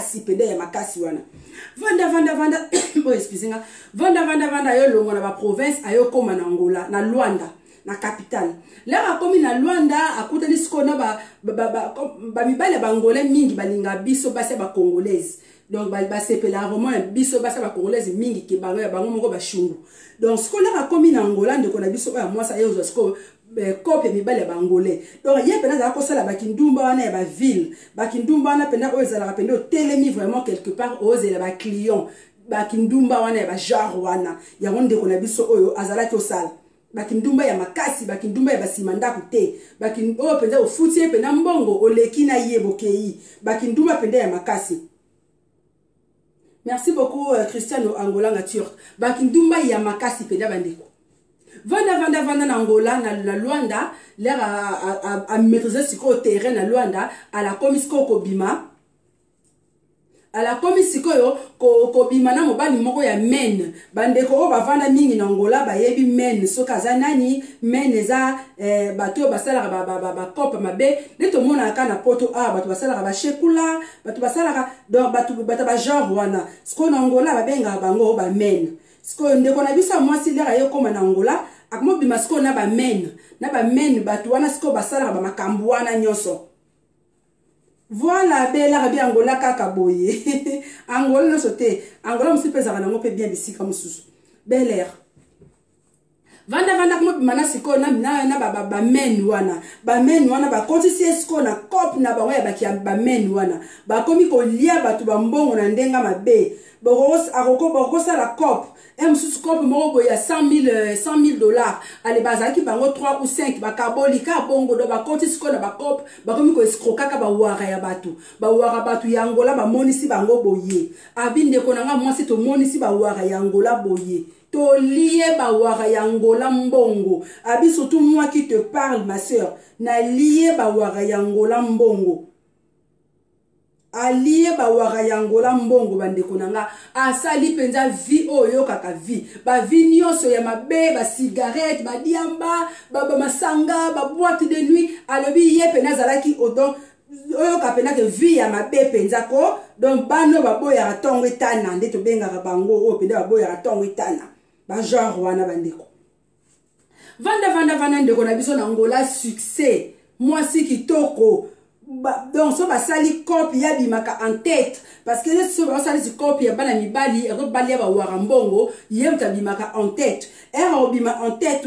makasi pende ya makasi wana vanda oh excusez-moi vanda yo longo na ba province ayo koma na Angola na Luanda na capitale là komi na Luanda akutani sikona ba mibale bangolais mingi balinga biso base ba congolaise donc ba sepela vraiment biso base ba congolaise mingi ki bango ya bango moko ba shungu donc sikona komi na Angola ndeko na biso ya mwasa yo zo kope mibale bangolais donc ye pena za ko sala bakindumba wana ya ba ville bakindumba wana pena o ezala pena o telemi vraiment quelque part o ezela ba client bakindumba wana ya ba genre wana ya ndeko na biso oyo azala ki osala bakindumba ya makasi bakindumba ya basimanda kute bakindo penda ofutie pena mbongo oleki na yebokei bakindumba penda ya makasi. Merci beaucoup Cristiano Angola nga Turc bakindumba ya makasi penda bandeko vanda na Angola na Luanda l'air à maîtriser ce qu'au terrain na Luanda à la komisiko kobima à la komisiko yo kobima na mobali moko ya men bandeko o bavanda mingi na Angola bayebi men soka za nani men eza bato basala ba kopa mabe neto mona aka na poto bato basala ba shekula bato basala donc bato ba genre wana siko na Angola babenga bango ba men siko ndeko na biso mwasi lera yo koma na Angola akmo bima siko na ba men bato wana siko basala ba makambu wana nyoso. Voilà bela rabi Angola kaka boye Angola no sote Angola musipeza kana ngope bien bisika mususu Bel Air vanda kmo bima na siko na ba men wana ba kontisi siko na cop na bango ya baki ba men wana ba komi ko lia bato ba mbongo na ndenga mabe bogos akoko la cop mususu cop moko boya $100,000 ale bazaki bango 3 ou 5 bakaboli ka bongo do ba kontisi ko na ba cop ba komi ko escroka ka ba wara batu ya Angola ba monisi bango boye abinde ko nanga mwasi to monisi ba wara ya Angola boye to lié ba wara ya Angola mbongo abi surtout moi qui te parle ma sœur na lié ba wara ya Angola mbongo aliye ba wara ya Angola mbongo bandeko nanga asali penza vie oyo kaka vie ba vie nyonso ya mabe ba cigarette ba diamba ba masanga ba boîte de nuit alobi ye pena zalaki odon oyo kapena ke vie ya mabe penza ko donc bano baboya ratongo etana ndeto benga bango o pena baboya ratongo etana ba genre wana bandeko vanda ndeko na biso na Angola succès moi si kitoko donc so basali copie ya bimaka en tête parce que so basali si copie ya bana mibali ero bali ya ba warambongo yemta bimaka en tête bima en tête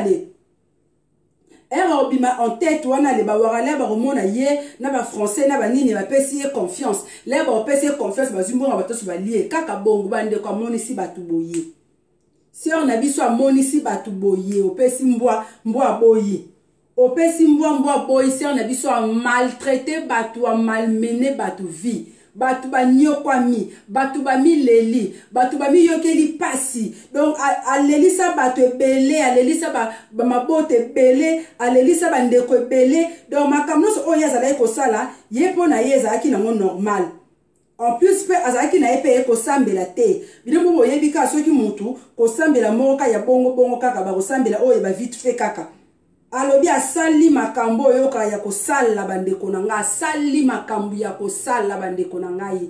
wana le ba warale ba romona ye na ba français na ba nini ba pesi confiance le ba pesi confiance ba zimbonga ba tosu ba lié kaka bongo bande ko monisi batu boye si on a biso monisi batu boye opesi mbwa boye opesi mbwa boy si on a biso a maltraité batu a malmené batu vie batu ba nyokwami batu ba mileli batu ba miyokeli pasi donc alelisa batu ebele alelisa ba mabote ebele alelisa ba ndeko ebele donc makamnoso oyo azala ko sala ye pona yeza aki nango normal en plus pe azaki na epe ko sambela te bilemo boyebi ka soki mutu ko sambela moka ya bongo kaka ba ko sambela oyo ba vite fait kaka alobi asali makambo yoka ya kosala bandeko na nga asali makambo ya kosala bandeko na ngai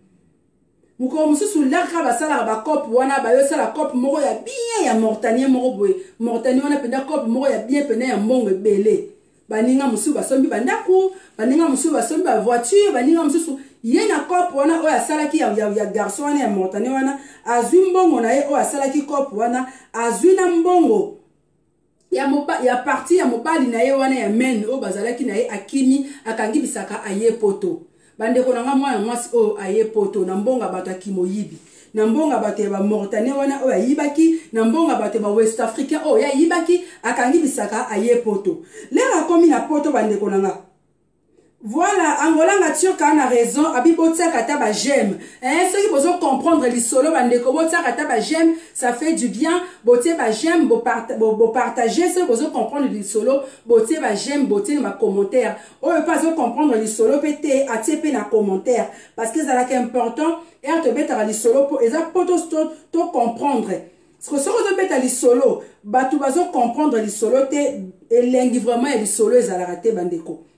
muko mususu laka basala ba cop wana ba yo sala cop moko ya bien ya mortanier moko boye mortanier wana penda cop moko ya bien penda ya mbongo ebele baninga mususu basombi bandaku baninga mususu basombi ba voiture baninga mususu ye na cop wana oyo asala ki ya garçon wana ya mortanier wana azwi mbongo na ye oyo asala ki cop wana azwi na mbongo ya parti ya mobali na ye wana ya men o bazalaki na ye akimi akangi bisaka aye poto bandeko nanga mwana mwasi o aye poto na mbonga bato akimoyibi na mbonga bato ya ba Mauritanie wana o ayibaki na mbonga bato ba West Africain o ya yibaki akangi bisaka aye poto lera komi na poto bandeko nanga. Voilà, Angola nature quand a raison, abi botia kata ba j'aime. Ceux qui besoin comprendre les solo bandeko botia kata ba j'aime, ça fait du bien. Botia ba j'aime, bo partager, ceux qui besoin comprendre les solo, botia ba j'aime, botia ma commentaire. Oh, pas besoin comprendre les solo pété, atiepe na commentaire parce que ça là qui est important, et te mettre les solo pour exact pour to comprendre. Parce que ce que vous mettez les solo, bah tu besoin comprendre les solo te elengi vraiment les solo ezala raté bandeko.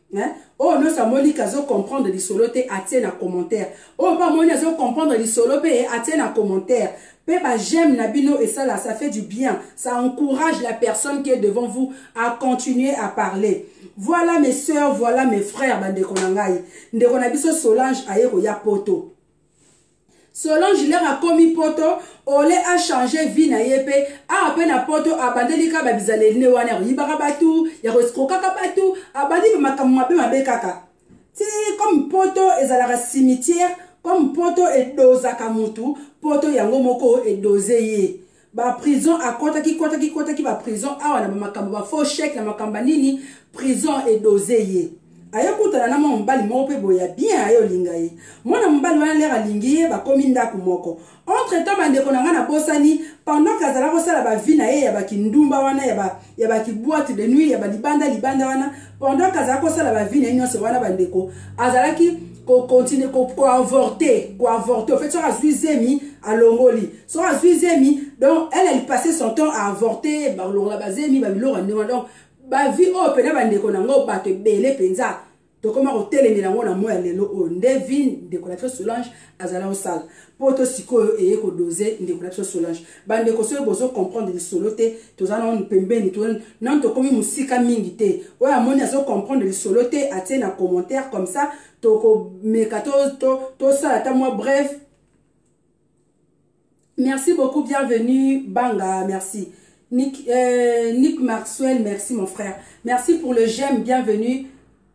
hein? Oh non, ça m'a dit qu'à comprendre les solos te attiennent à commentaire. Oh pas moi à comprendre les solos et attiennent à commentaire. Pépa j'aime Nabino et ça là, ça fait du bien. Ça encourage la personne qui est devant vous à continuer à parler. Voilà mes soeurs, voilà mes frères, bandekonangai. Ndekonabiso Solange ayeko ya poto. Solange il a commis poto, ole a changé vie na yepe, a peine à poto, a bandeli ka babizale ne wana yibara batu, ya reskroka ka batu, a bandi makamwa mabe kaka. Ti comme poto ezalaka cimetière, comme poto et doza kamutu, poto yango moko et dosé ye. Ba prison a kota ki ba prison, a wana makamwa ba faux chèque na makamba nini, prison et dosé ye. Ayo kutana na mbali mo pe boya bien ayo lingaye mona mbali wana lera lingiye ba komi ndaku moko entre temps bande ko na bosani pendant kazala ko sala ba vie na ye ya ba kindumba wana ya ba ki boîte de nuit ya ba libanda wana pendant kazala ko sala ba vie na nyonso wana bande ko azalaki ko continuer ko avorter en fait sera zuizemi à longoli sera zuizemi donc elle passait son temps à avorter ba longa bazemi ba bilora ndema donc ba vie o pena bande ko nango ba te bele penza to koma ko telemela ngona moya lelo o ndevin de ko Solange azala o sala poto sikoyo eye ko doser de ko Solange bande ko so bozo comprendre le solote to zana on pembeni to non to komi musika mingi te o amoni azo comprendre le solote atie na commentaire comme ça to ko mekato to sala ta moi bref. Merci beaucoup, bienvenue Banga, merci. Nick Maxwell, merci mon frère. Merci pour le j'aime, bienvenue.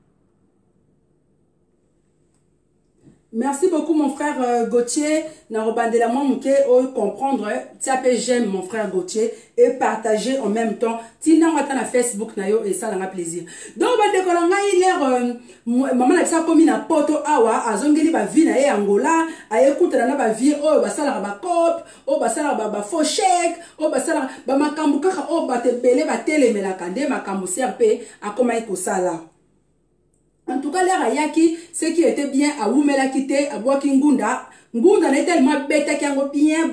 Merci beaucoup mon frère Gauthier. Narobandela mouke o comprendre. Tiapé j'aime mon frère Gauthier et partager en même temps. Tina wata na Facebook na yo et ça n'a plaisir. Donc bande kolanga il maman na ça comme na poto awa azongeli ba vie na e Angola, ayekuta na ba vie o ba sala ba cop, o ba sala ba faux chèque, o ba sala ba makambu kaka o ba te belé ba telemela kande makambu CRP akoma iko sala. En tout cas, l'air ayaki, ce qui était bien à Oumela Kite, à Boakingunda. Ngunda n'est tellement bête qu'il y a bien,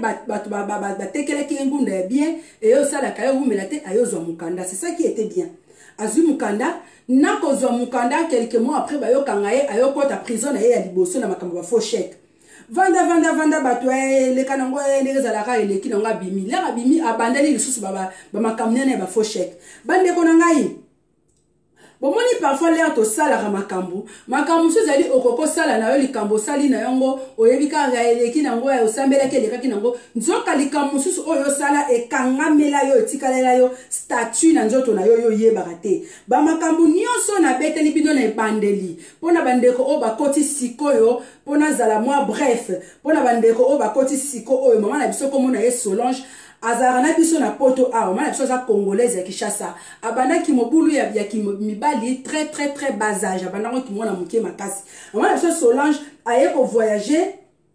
bien, et au salaka, Oumela te, à Yozomukanda. C'est ça qui était bien. Azumukanda, Nako Zomukanda, quelques mois après, Bayo Kangaye, Ayoko, ta prison, et à Liboso, na Makamba, faux chèque. Vanda, batoué, les Kanango, les Zalaka, et les Kinanga Bimi. L'air Bimi, abandonné les sous, Bamakamien, et faux chèque. Bande Konangaï. Bon, moi, parfois, l'air to sala makambu. Makambu, so zali okoko sala na yo likambo sali na yongo, oyebika gaeleki nango ya osambela keleka kinango. Nzoka likambu susu oyo sala e kangamela yo etikalela yo statut na nzoto na yo yebaka te. Ba makambu nyonso na beteli bino na ebandeli. Pona bandeko o bakoti sikoyo, pona zala moi bref. Pona bandeko o bakoti siko oyo mama na biso komona ye Solange. Azarana biso na poto a mama biso za congolaise ya Kinshasa abana ki mobulu ya mibali très bas âge abana ko kimona muke makasi mama biso Solange aye ko voyager.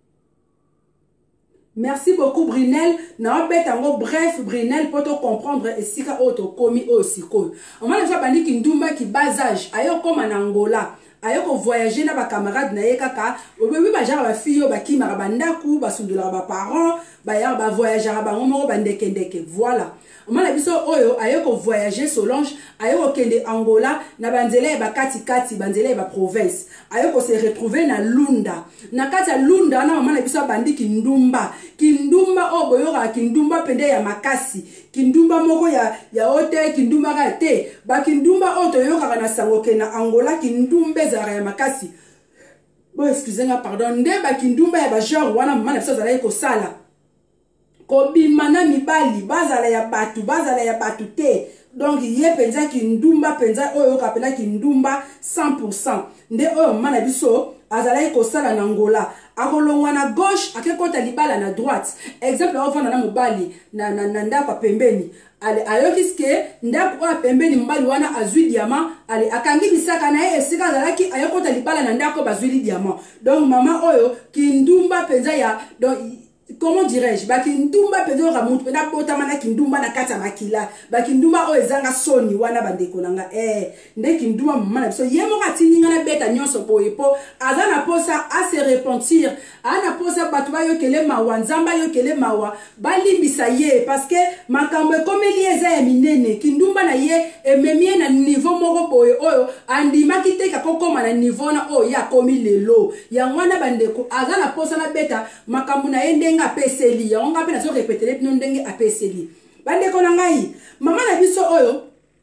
Merci beaucoup Brunel na betango bref Brunel poto comprendre esika auto komi osiko mama biso bandi ki ndumba ki bas âge aye koma na Angola aye ko voyager na ba camarade na ye kaka obebi ba jara ba fille ba kimara bandaku ba sundula ba parents ba ya ba voyager ba ngomo ba ndeke voilà mama biso oyo aye ko voyager Solange aye ko kende Angola na banzele ba kati banzele ba province aye ko se retrouver na Lunda na kati ya Lunda na mama biso bandi kindumba o boyoka kindumba pende ya makasi kindumba moko ya hotel kindumba ka te ba kindumba oto yoka na sango ke na Angola kindumbe za ya makasi bon excusez-moi pardon nde ba kindumba ya ba genre wana mama biso zala ko sala kobimana mibali bazala ya batu te donc ye penza kindumba penza oyo kapela kindumba 100% nde oyo mama biso azala ko sala na Angola akolongwa na gauche akekota libala na droite exemple ovana na mobali na ndako pembeni ale ayokiske ndako wa pembeni mobali wana azwi diamant ale akangi bisaka na ye esika azalaki ayokota libala na ndako bazwi diamant donc mama oyo kindumba penza ya donc comment dirais-je, bakindumba pedo ramutu pena bota mana kindumba na kata makila bakindumba o ezanga soni wana bandeko nanga nde kindumba mama biso yemo katininga na beta nyonso boye po azana posa a se repentir ana posa batu ba yokele mawa nzamba yokele mawa balimbisa ye parce que makambo ekomeli eza ya minene kindumba na ye ememie na niveau moko boye oyo andima kiteka kokoma na niveau na oyo ya komi lelo ya mwana bandeko azana posa na beta makambo na ye nga peseli ya onga pena so répéter pino ndenge apeseli bande ko ngai mama na biso oyo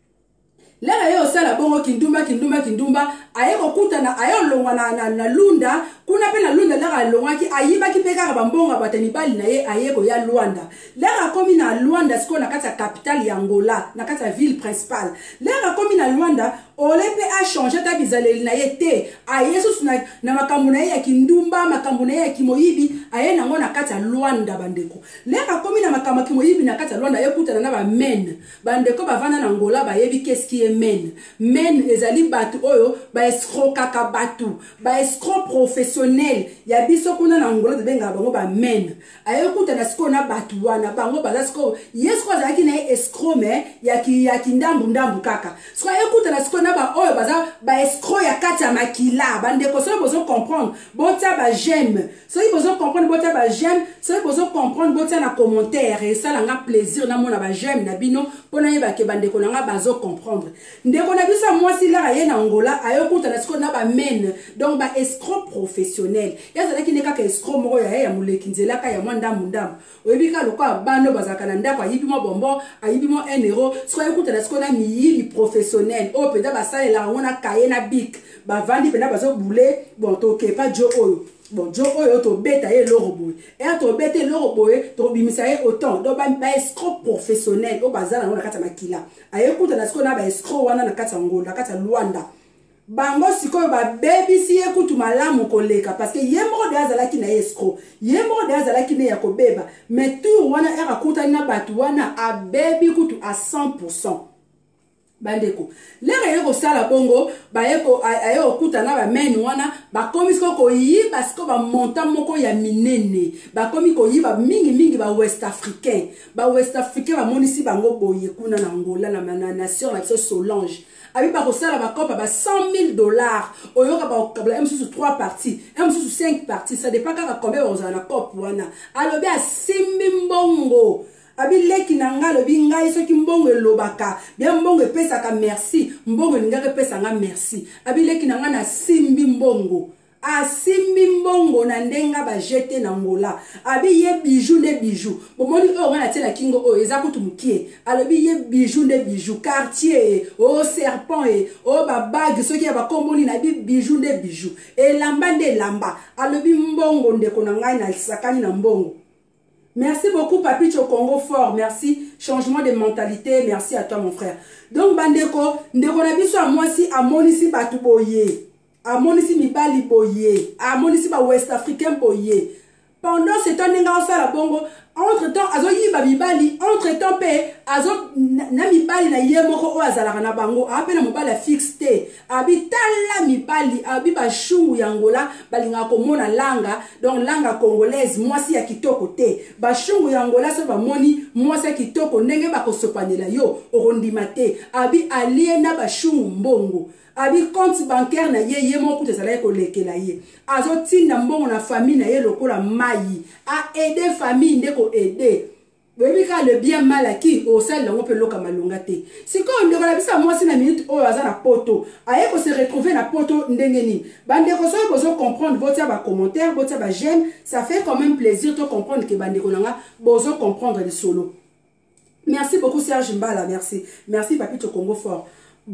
lela yo sala bongo kindumba aye kokuta na ayo longwa na lunda kuna pena lunda lela longwa ki ayiba ki peka ba mbonga batani bali na ye aye ko ya Luanda lela komi na Luanda siko na kata capitale ya Angola na kata ville principale lela komi na Luanda olepe a changer ta bizaleli na ye te aye so na makambo na ye ya kindumba makambo na ye ya kimoyibi aye nango na kata Luanda bandeko lela komi na makambo kimoyibi na kata Luanda yekuta na ba men bandeko bavana na Angola ba yebi qu'est-ce qui est men ezali batu oyo ba escroc kaka batu ba escroc professionnel ya biso kuna na Angola de benga bango ba men ayekuta na siko na batu wana bango baza siko yesko azaki na escroc me ya kindambu kaka siko ayekuta na siko na ba oyo baza ba escroc ya kati ya makila bandeko so bozo comprendre bota ba j'aime so bozo comprendre bota ba j'aime so bozo comprendre bota na commentaire et ça nga plaisir na mona ba j'aime na bino pona yeba ke bandeko na nga bazo comprendre ndeko na biso mwasi la ye na Angola ayokuta na siko na ba men donc ba escroc professionnel yazala ki neka ka escroc moko ya muleki nzela ka ya mwanda mundam oyebika lokwa bando bazaka na ndako ayibi mo bombo ayibi mo 1 euro siko ayokuta na siko na miyibi professionnel o peda basale la ngona kaye na bik ba vandi peda bazo boule bon toke pa jo oyo bon jo oyo to beta ye loroboy et to beta loroboy to bimisa ye autant donc ba escroc professionnel o bazala ngona kata makila ayekuta na siko na ba escroc wana na kata Angola na kata Luanda bango sikoyo ba baby si ekutu malamu koleka parce que yemo de azalaki na escroc yemo de azalaki ne yakobeba mais tout wana era kuta na batu wana a baby kutu à 100%. Bandeko lera yeko sala bongo ba yeko ayo kuta na ba men wana ba komi ko yiba siko ba monta moko ya minene ba komi ko yiba mingi ba west africain ba monisi bango boye kuna na Angola na nation la Solange abi ba ko sala ba kopa ba $100,000 oyoka ba kabla msusu 3 parties msusu 5 parties ça dépend ka combien on a na cop wana alobi a simbi mbongo abi leki na ngalo bi ngai soki mbongo elobaka bien mbongo pesa ka merci mbongo ngaka pesa nga merci abi leki na ngana simbi mbongo asimbi mbongo na ndenga ba jeter na Angola abi ye bijou ne bijou bomoni o ngana tela kingo o eza kutu mukie alobi ye bijou ne bijou quartier o serpent o ba bague soki ya ba komboni na bi bijou ne bijou elamba nde lamba alobi mbongo ndeko na ngai na sakani na mbongo. Merci beaucoup Papi Chokongo fort, merci, changement de mentalité, merci à toi mon frère. Donc bandeko, ndeko na biso a moi si a monisi batu boye, a monisi mibali boye, a monisi ba West Africain boye. Pendant ce temps nenga osala bongo, entre temps azo yiba mibali, entre temps pe azo na mibali na ye moko o azala na bango, apena mobala fixé, abi tala mibali, abi ba chungu ya Angola, balinga komona langa, donc langa congolaise, mwasi ya kitoko te. Ba chungu ya Angola so ba moni mwasi ya kitoko ndenge ba kosopanela yo, orondima te, abi aliena ba chungu mbongo. Abi compte bancaire na ye moko tezala ko lekela ye azo tinda mbongo na famille na ye lokola mayi a aider famille ndeko aider bebi ka le bien mal acquis au sel ngo pe loka malonga te siko ndeko na bisa mwasi na minute oyo aza na poto aye ko se retrouver na poto ndenge ni bandeko so bozo comprendre botia ba commentaire botia ba j'aime ça fait quand même plaisir de comprendre que bandeko nanga bozo comprendre le solo. Merci beaucoup Serge Mbala, merci Papi Chokongo fort.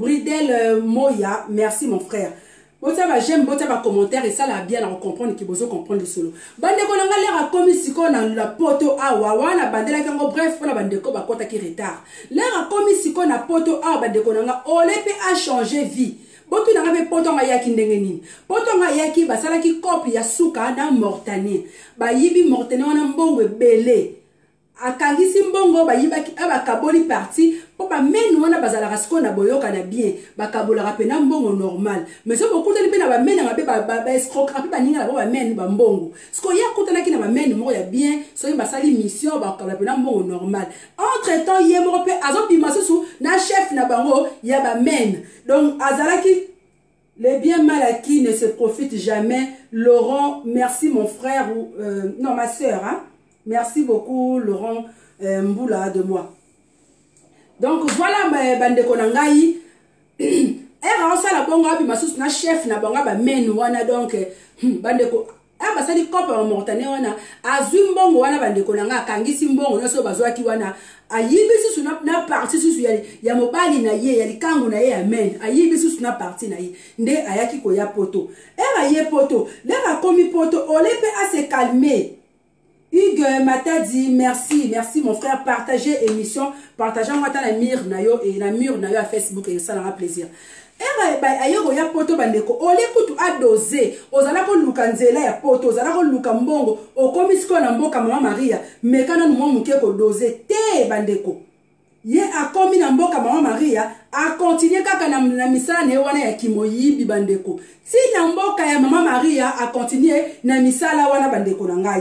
Bridel Moya, merci mon frère. Bota ba j'aime, bota ba commentaire et ça la bien à comprendre qui besoin comprendre le solo. Bande ko nga lera komi siko na la poto awa wana bandela kango bref pour la bande ko ba kota ki retard. Lera komi siko na poto awa bande ko nga olepe a changer vie. Botu na ngabe poto nga yaki ndenge nini. Poto nga yaki basala ki copie ya suka na mortani. Ba yibi mortani wana mbongo belé. Akangisi mbongo ba yibaki abakaboli parti po ba men wana bazala rasiko na boyoka na bien bakabola rapena mbongo normal mais so beaucoup tali pe na ba men na ba escroquerie pe ba ninga na ba men ba mbongo sko ya kutana ki na ba men mo ya bien so ba sali mission ba kapena mbongo normal entre temps ye mo pe azo bima susu na chef na bango ya ba men donc azalaki les biens mal acquis ne se profitent jamais. Laurent, merci mon frère ou non ma soeur, hein? Merci beaucoup Laurent Mboula de moi. Donc voilà bande konangai. Era osala bongo abi masusu na chef na bango ba men wana donc bande ko aba sali kopa mortane wana azwi mbongo wana bande konanga kangisi mbongo nyoso bazwaki wana ayibi susu na parti susu ya mobali na ye ya likangu na ye amen ayibi susu na parti na ye nde ayaki ko ya poto era ye poto lera komi poto olepe à se calmer. Hugues Mata dit merci mon frère, partagez émission, partagez moi ta la mire na yo et la mure na yo à Facebook et ça aura plaisir. Era ba ayoko ya poto bandeko ole kutu adoser ozala ko luka nzela ya poto ozala ko luka mbongo okomisiko na mboka mama Maria mekana numo muke ko doser te bandeko ye akomi na mboka mama Maria a continuer kaka na misala ne wana ya kimoyibi bandeko si na mboka ya mama Maria a continuer na misala wana bandeko na ngai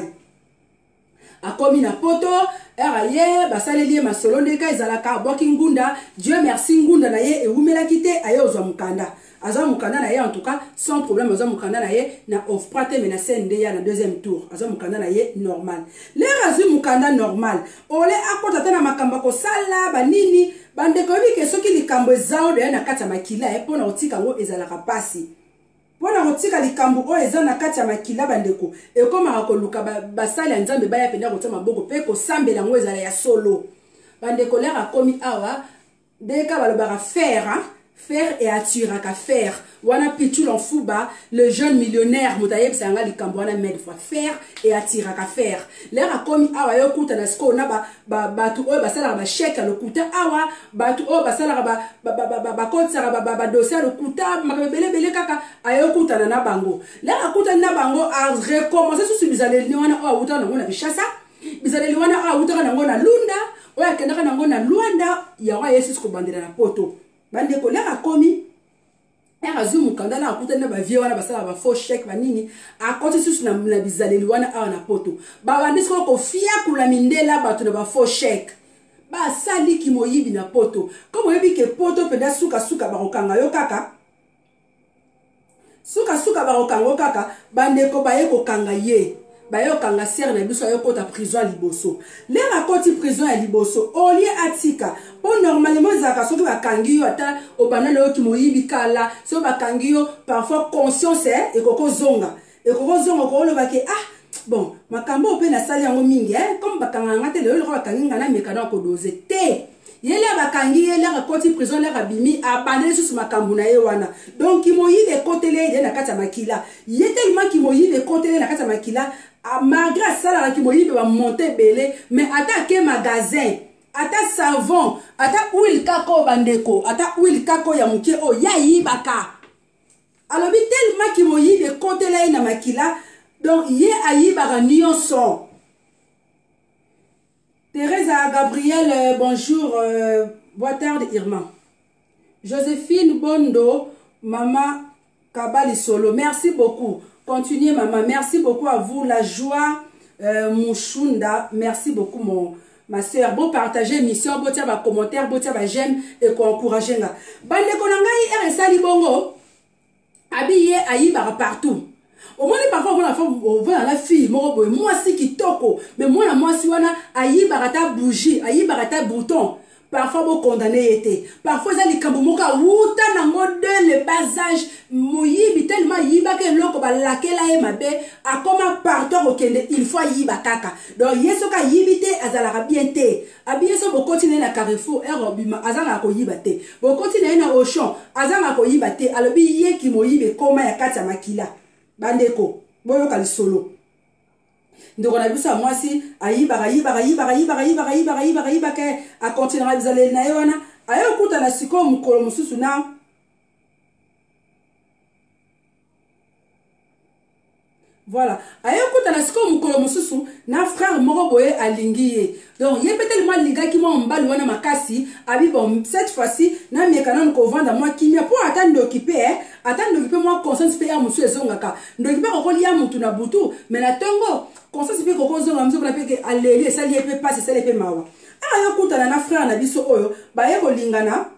akomi na poto era ye basaleli masolo ndeka ezalaka boki ngunda Dieu merci ngunda na ye ewumela kite aye ozwa mukanda azwa mukanda na ye en tout cas sans problème azwa mukanda na ye na offrate menacé nde ya na deuxième tour azwa mukanda na ye normal le azwi mukanda normal ole akota tena makamba ko sala banini bandeko bike soki likambo ezao de na kata makila e pona otika ngo ezalaka pasi pona kotika likambo o eza na kati ya makila bandeko ekoma akoluka basali ya nzambe baya penda kotama boko pe ko sambela ngo ezala ya solo bandeko lera komi awa deka balobaka faire et attiraka faire wana pichul en fuba le jeune millionnaire mutaye bisanga likambo wana med fois faire et attiraka faire lera komi awa yokuta na sko na batu oyo basala ba chèque lokuta awa batu oyo basala ba kotsa ba dossier lokuta makabele bele kaka ayokuta na bango lera kuta na bango a recommencer sous bizaleli wana o awuta na ngona bishasa bizaleli wana o awuta na ngona lunda oya kendaka na ngona Luanda ya wa Yesu ko bandira na poto bande ko lera komi era zumu kandala akuta na ba vie wana basala ba faux chèque banini a côté susu na bizaleli wana a na poto ba bandisiko ko fia kula mindela batu na ba faux chèque ba sali ki moyibi na poto comme yebi ke poto penda suka ba okanga yo kaka suka ba okanga kaka bande ko ba ye ko kanga ye bayo kanga ser na biso ayo kota prison liboso lera koti prison ya liboso olie atika po normalement zaka soki bakangi yo ata obana lo ki moyibi kala so bakangi yo parfois conscience ekoko zonga ko lo bake bon makambo pe na sali yango mingi comme bakanga ngate le lo bakangi ngana mekana ko doze te yele bakangi yele koti prison lera bimi abandele susu makambo na ye wana donc ki moyibi kotele ye na kata makila yete ma ki moyibi kotele na kata makila malgré ça la ki moyibi va monter belé mais attaquer magasin ata savon ata huile kako bandeko ata huile kako ya muke o ya yibaka alobi tellement ki moyibi kotele na makila donc ye ayibaka nyonso. Teresa Gabriel, bonjour, bonne tarde Irma. Joséphine Bondo, maman Kabali Solo, merci beaucoup. Continuez maman, merci beaucoup à vous. La joie, Mouchounda, merci beaucoup ma soeur. Bon partager émission, bon tiens commentaire, bon tiens j'aime et qu'on encourage. Bande konangai RSA Libongo, habillé aïba partout. Au moins parfois on voit la fille moi si qui toko mais moi si wana ayi barata bougie ayi barata bouton parfois bon condamné était parfois ça les kambomoka wuta na modèle le bas âge moyibi tellement yiba que loko ba lakela e mabe akoma partout okende il faut yiba kaka donc yeso ka yibite azala bien te abiye so bo continuer na Carrefour erobima azala ko yiba te bo continuer na Auchan azala ko yiba te alobi ye ki moyibe koma ya kata makila bandeko boyo kali solo ndoko na biso moi si ayiba ke a continuer bizale na yona ayo kuta na siko mukolo mususu na Voilà. Ayo kuta na siko mukolo mususu na frère moko boye alingi ye. Donc ye peut-être moi liga ki moi mbali wana makasi abi bon cette fois-ci na mekana ko vendre moi kimia pour attendre d'occuper moi conscience pe ya musu ezongaka. Ndoccuper ko lia mutu na butu mais na tongo conscience pe ko zonga musu na pe ke aleli ça li pe passer ça li pe mawa. Ayo kuta na frère na biso oyo ba ye ko lingana.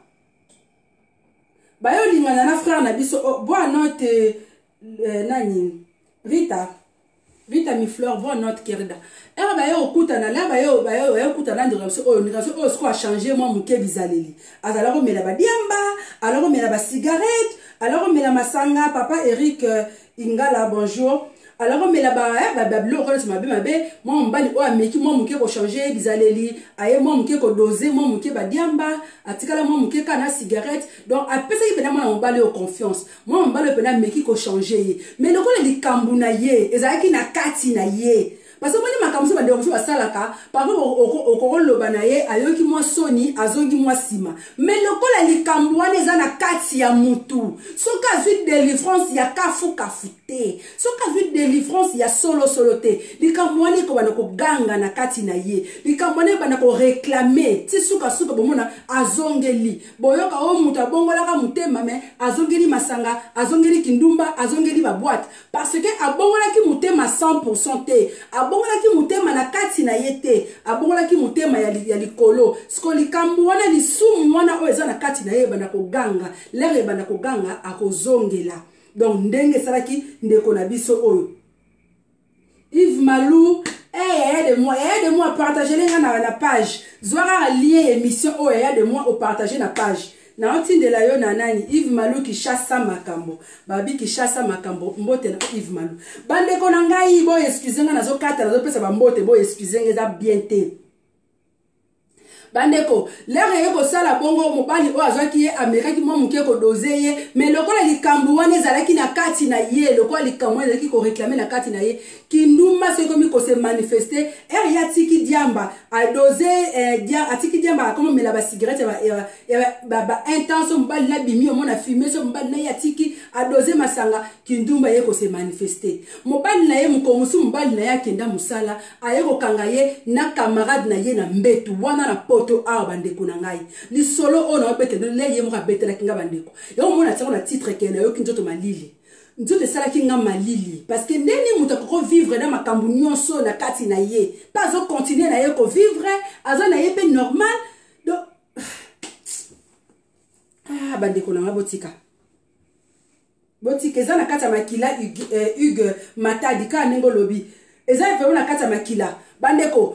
Ba yo lingana na frère na biso boa note nani Rita mi fleur bon notre querida. Era ba yo okutana la ba yo okutana direction oyo sko a changer moi muke bizaleli. Azala ko mela ba diamba, alors ko mela ba cigarette, alors ko mela masanga papa Eric Ingala bonjour. Alors mais là-bas bleu quand tu m'as moi on bali o ameki moi muke ko changer bizaleli aye moi muke ko doser moi muke ba diamba atikala moi muke kana cigarette donc après ça il peut moi on bali au confiance moi on bali peut na meki ko changer mais le ko li kambuna ye ezaki na kati na ye parce que moi makambo ba ndeko ba salaka par rapport au loba na ye ayoki moi soni azongi moi sima mais le ko li kambwana eza na kati ya mutu soka zui délivrance ya kafu kafute soka zui délivrance ya solo te likamwani ko bana ko ganga na kati na ye likamwani bana ko réclamer ti suka bomona azongeli boyoka o muta bongola ka mutema me azongeli masanga azongeli kindumba azongeli ba boîte parce que abongola ki mutema 100% te abongola ki mutema na kati na ye te abongola ki mutema ya likolo sko likamwana lisumu mwana o eza na kati na ye bana ko ganga lere bana ko ganga akozongela donc ndenge salaki ndeko na biso oyo Yves Malou aide-moi à partager la page Zoara lien émission oh aide-moi à partager la page na otinde la yo na nani Yves Malou qui chasse makambo babi qui chasse makambo mbote na Yves Malou bande ko na ngai bo excusez nga nazo kata nazo pesa ba mbote bo excusez nga za bien te bandeko lere yeko sala bongo mobali o azwaki ye Amerika ki mo muke ko doze ye mais lokola likambu wana ezalaki na kati na ye lokola likambu ezalaki ko réclamer na kati na ye kinduma se komi ko se manifester ya tiki diamba a doze atiki diamba comme mela ba cigarette ba intense mobali na bimi o mona fumer so mobali na ya tiki a doze masanga kinduma ye ko se manifester mobali na ye mukomusu mobali na ya kenda musala ayeko kanga ye na camarade na ye na mbetu wana na to a bandeko na ngai li solo ona obete le ye mo ka betela kinga bandeko yo mona tsaka na titre kena yo kinjoto malili nzoto sala kinga malili parce que ndeni muta ko vivre na makambu nyonso na kati na ye pas o continuer na ye ko vivre aza na ye pe normal donc bandeko na botika eza na kata makila Hugues Matadi ka nengo lobi eza fe na kata makila bandeko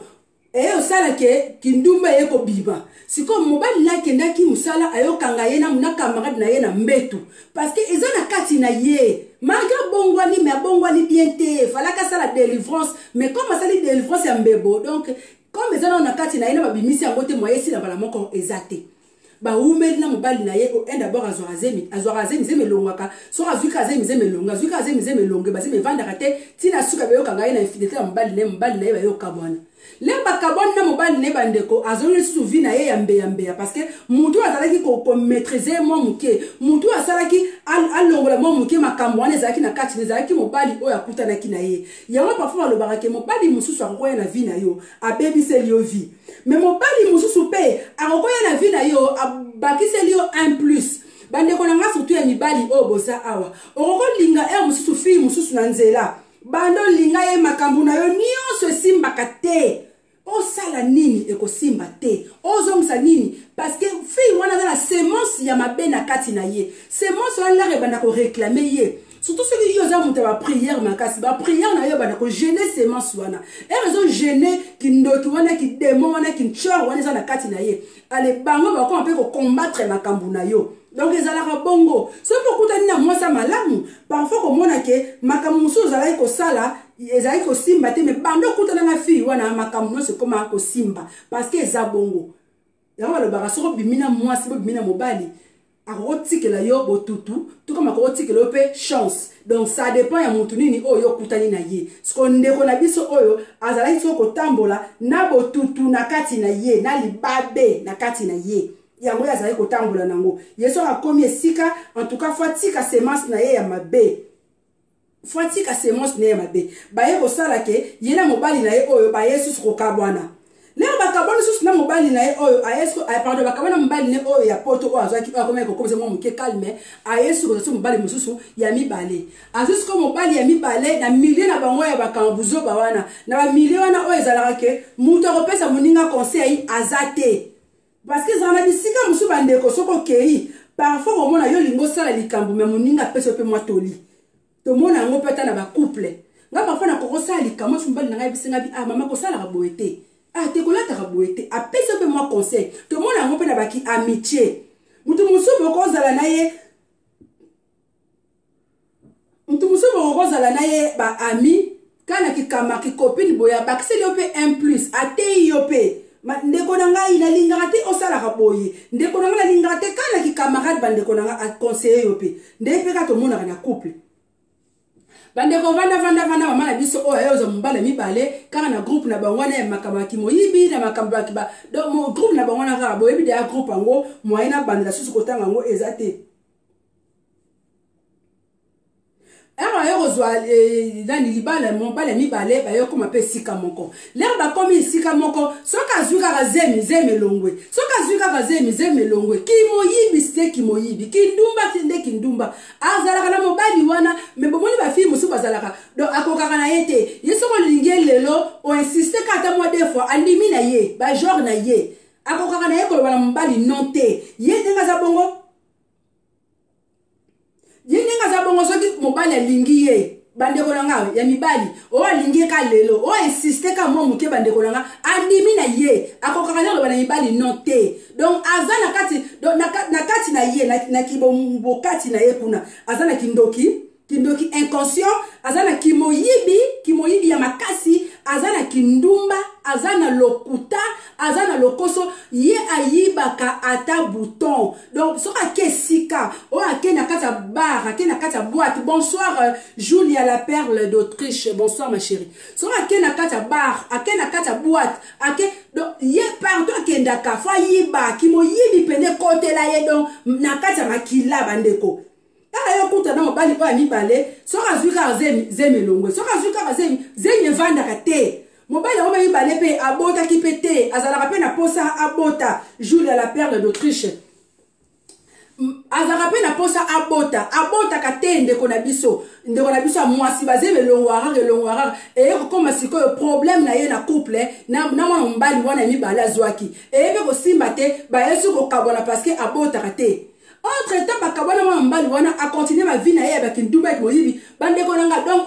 osala ke kindumba ye ko biba siko mobali la kenda ki musala ayokanga ye na camarade na ye na mbetu parce que eza na kati na ye malgré bongwani mais bongwani bien te fala ka sala délivrance mais comme ça li délivrance ya mbebo donc comme eza na kati na ye na babimisi yango te moye si na bala moko ezate ba umeli na mobali na ye o d'abord azorazemi zemelongaka so azuka azemi zemelonga azuka azemi zemelonge ba zemevanda kate tina suka be yokanga ye na infidélité ya mobali na ye ba yokabwana lemba kaboni na mobali ne bandeko azoli souvi na ye ya mbeya parce que mutu azalaki ko maîtriser mo muke mutu asalaki alongola mo muke makambo wana ezalaki na kati ezalaki mobali oyo akutanaki na ye yango parfois alobaka ke mobali mususu akokoya na vie na yo abebiseli yo vie mais mobali mususu pe akokoya na vie na yo abakiseli yo un plus bandeko na nga surtout ya mibali oyo boza awa okokolinga mususu fille mususu na nzela bando linga ye makambu na yo nyonso esimbaka te osala nini ekosimba te ozongisa nini parce que fille wana za na semence ya mabe na kati na ye semence wana la banda ko réclamer ye surtout ceux qui ont monté ba prière makasi ba prière na yo banda ko gêner semence wana et raison gêner ki ndoki wana ki démon wana ki nchor wana za na kati na ye ale bango ba ko mpe ko combattre makambu na yo donc ezalaka bongo so pokutani na mwasa malamu parfois komona ke makambu mususu ezalaki kosala ezalaki kosimba te mais bando okutana na fille wana makambu nyonso ekomaka kosimba parce que eza bongo yango balobaka soko bimina mwasi bobimina mobali akokotikela yo botutu tukama akokotikela yo mpe chance donc ça dépend ya mutu nini oyo okutani na ye siko ndeko na biso oyo azalaki soko kotambola na botutu na kati na ye na libabe na kati na ye yango yazali kotambola nango yeso akomi esika en tout cas fatika semence na ye ya mabe fatika semence ne mabe baye ko sala ke yena mobali na ye oyo ba yesu ko kabwana le ba kabwana susu na mobali na ye oyo a yesu pardon ba kabwana mobali ne oyo ya poto oyo azaki ko komeka ko komisa mo muke calme a yesu ko so mobali mususu ya mibale azusu ko mobali ya mibale na milieu na bango ya bakambuzo ba wana na ba milieu wana oyo ezalaka ke muto ko pesa moninga conseil azate parce que zana bisika musu bandeko soko kei parfois au mona yo lingo sala likambu me moninga pesa pe mwatoli to mona ngo peta na ba couple nga parfois na koko sala likambu chumbali na ngai bisinga bi mama ko sala ka boete te kolata ka boete a pesa pe moi conseil to mona ngo pe na baki amitié mutu musu boko zala na ye ba ami kana kikama ki copine boya bakse yo pe 1+ ate yo pe ndeko na ngai na lingaka te osala ka boye ndeko na ngai na lingaka te kana ki camarade bandeko na ngai a conseiller yo pe ndepe ka to mona na couple bandeko vanda mama na biso oyo ayoza mbala mibale kaka na groupe na bangwana ya makamba ki moyibi na makamba ki ba donc groupe na bangwana ka boyebi de groupe ango moyena bandela susu kotanga ngo ezate Era yo kozwa dani libala mobala mibale ba yo koma pe sika moko. Lerba komi sika moko soka zuka ka zemi longwe. Soka zuka ka zemi longwe. Ki moyibi ste ki moyibi. Ki ndumba tinde ki ndumba. Azala kana mobali wana me bomoni ba fi musu bazalaka. Do akoka kana yete. Yeso ko linge lelo o insiste ka ta mo des fois andimi na ye ba genre na ye. Akoka kana ye ko bana mobali nonte. Ye tenga za bongo Yinga za bongo soki mobali alingi ye bandeko nanga ya mibali o alingi ka lelo o insiste ka mo muke bandeko nanga andimi na ye akoka kana lo bana mibali note donc azana kati donc na kati na ye na kibombo kati na ye kuna azana kindoki inconscient azana kimoyibi ya makasi azana kindumba azana lokuta azana lokoso ye ayibaka ata bouton donc soka kesika o akena kata bar akena kata boîte bonsoir Julia la perle d'Autriche bonsoir ma chérie soka akena kata bar akena kata boîte donc ye partout akendaka fa yiba kimoyibi pene kote la ye donc na kata makila bandeko yo kuta na mobali oya mibale soka zuka zemi longwe soka zuka zemi vanda kate mobali oya mibale pe abota ki pete azalaka pe na posa abota Julia la perle d'Autriche azalaka pe na posa abota kate ndeko na biso mwasi bazemi longwara e ko koma sikoyo problème na ye na couple na mwana mobali wana mibale azwaki e be ko simba te ba yesu ko kabona parce que abota kate entre temps bakabona mwa mbali wana a continuer ma vie na ye ba kindumba ek moyibi bandeko nanga donc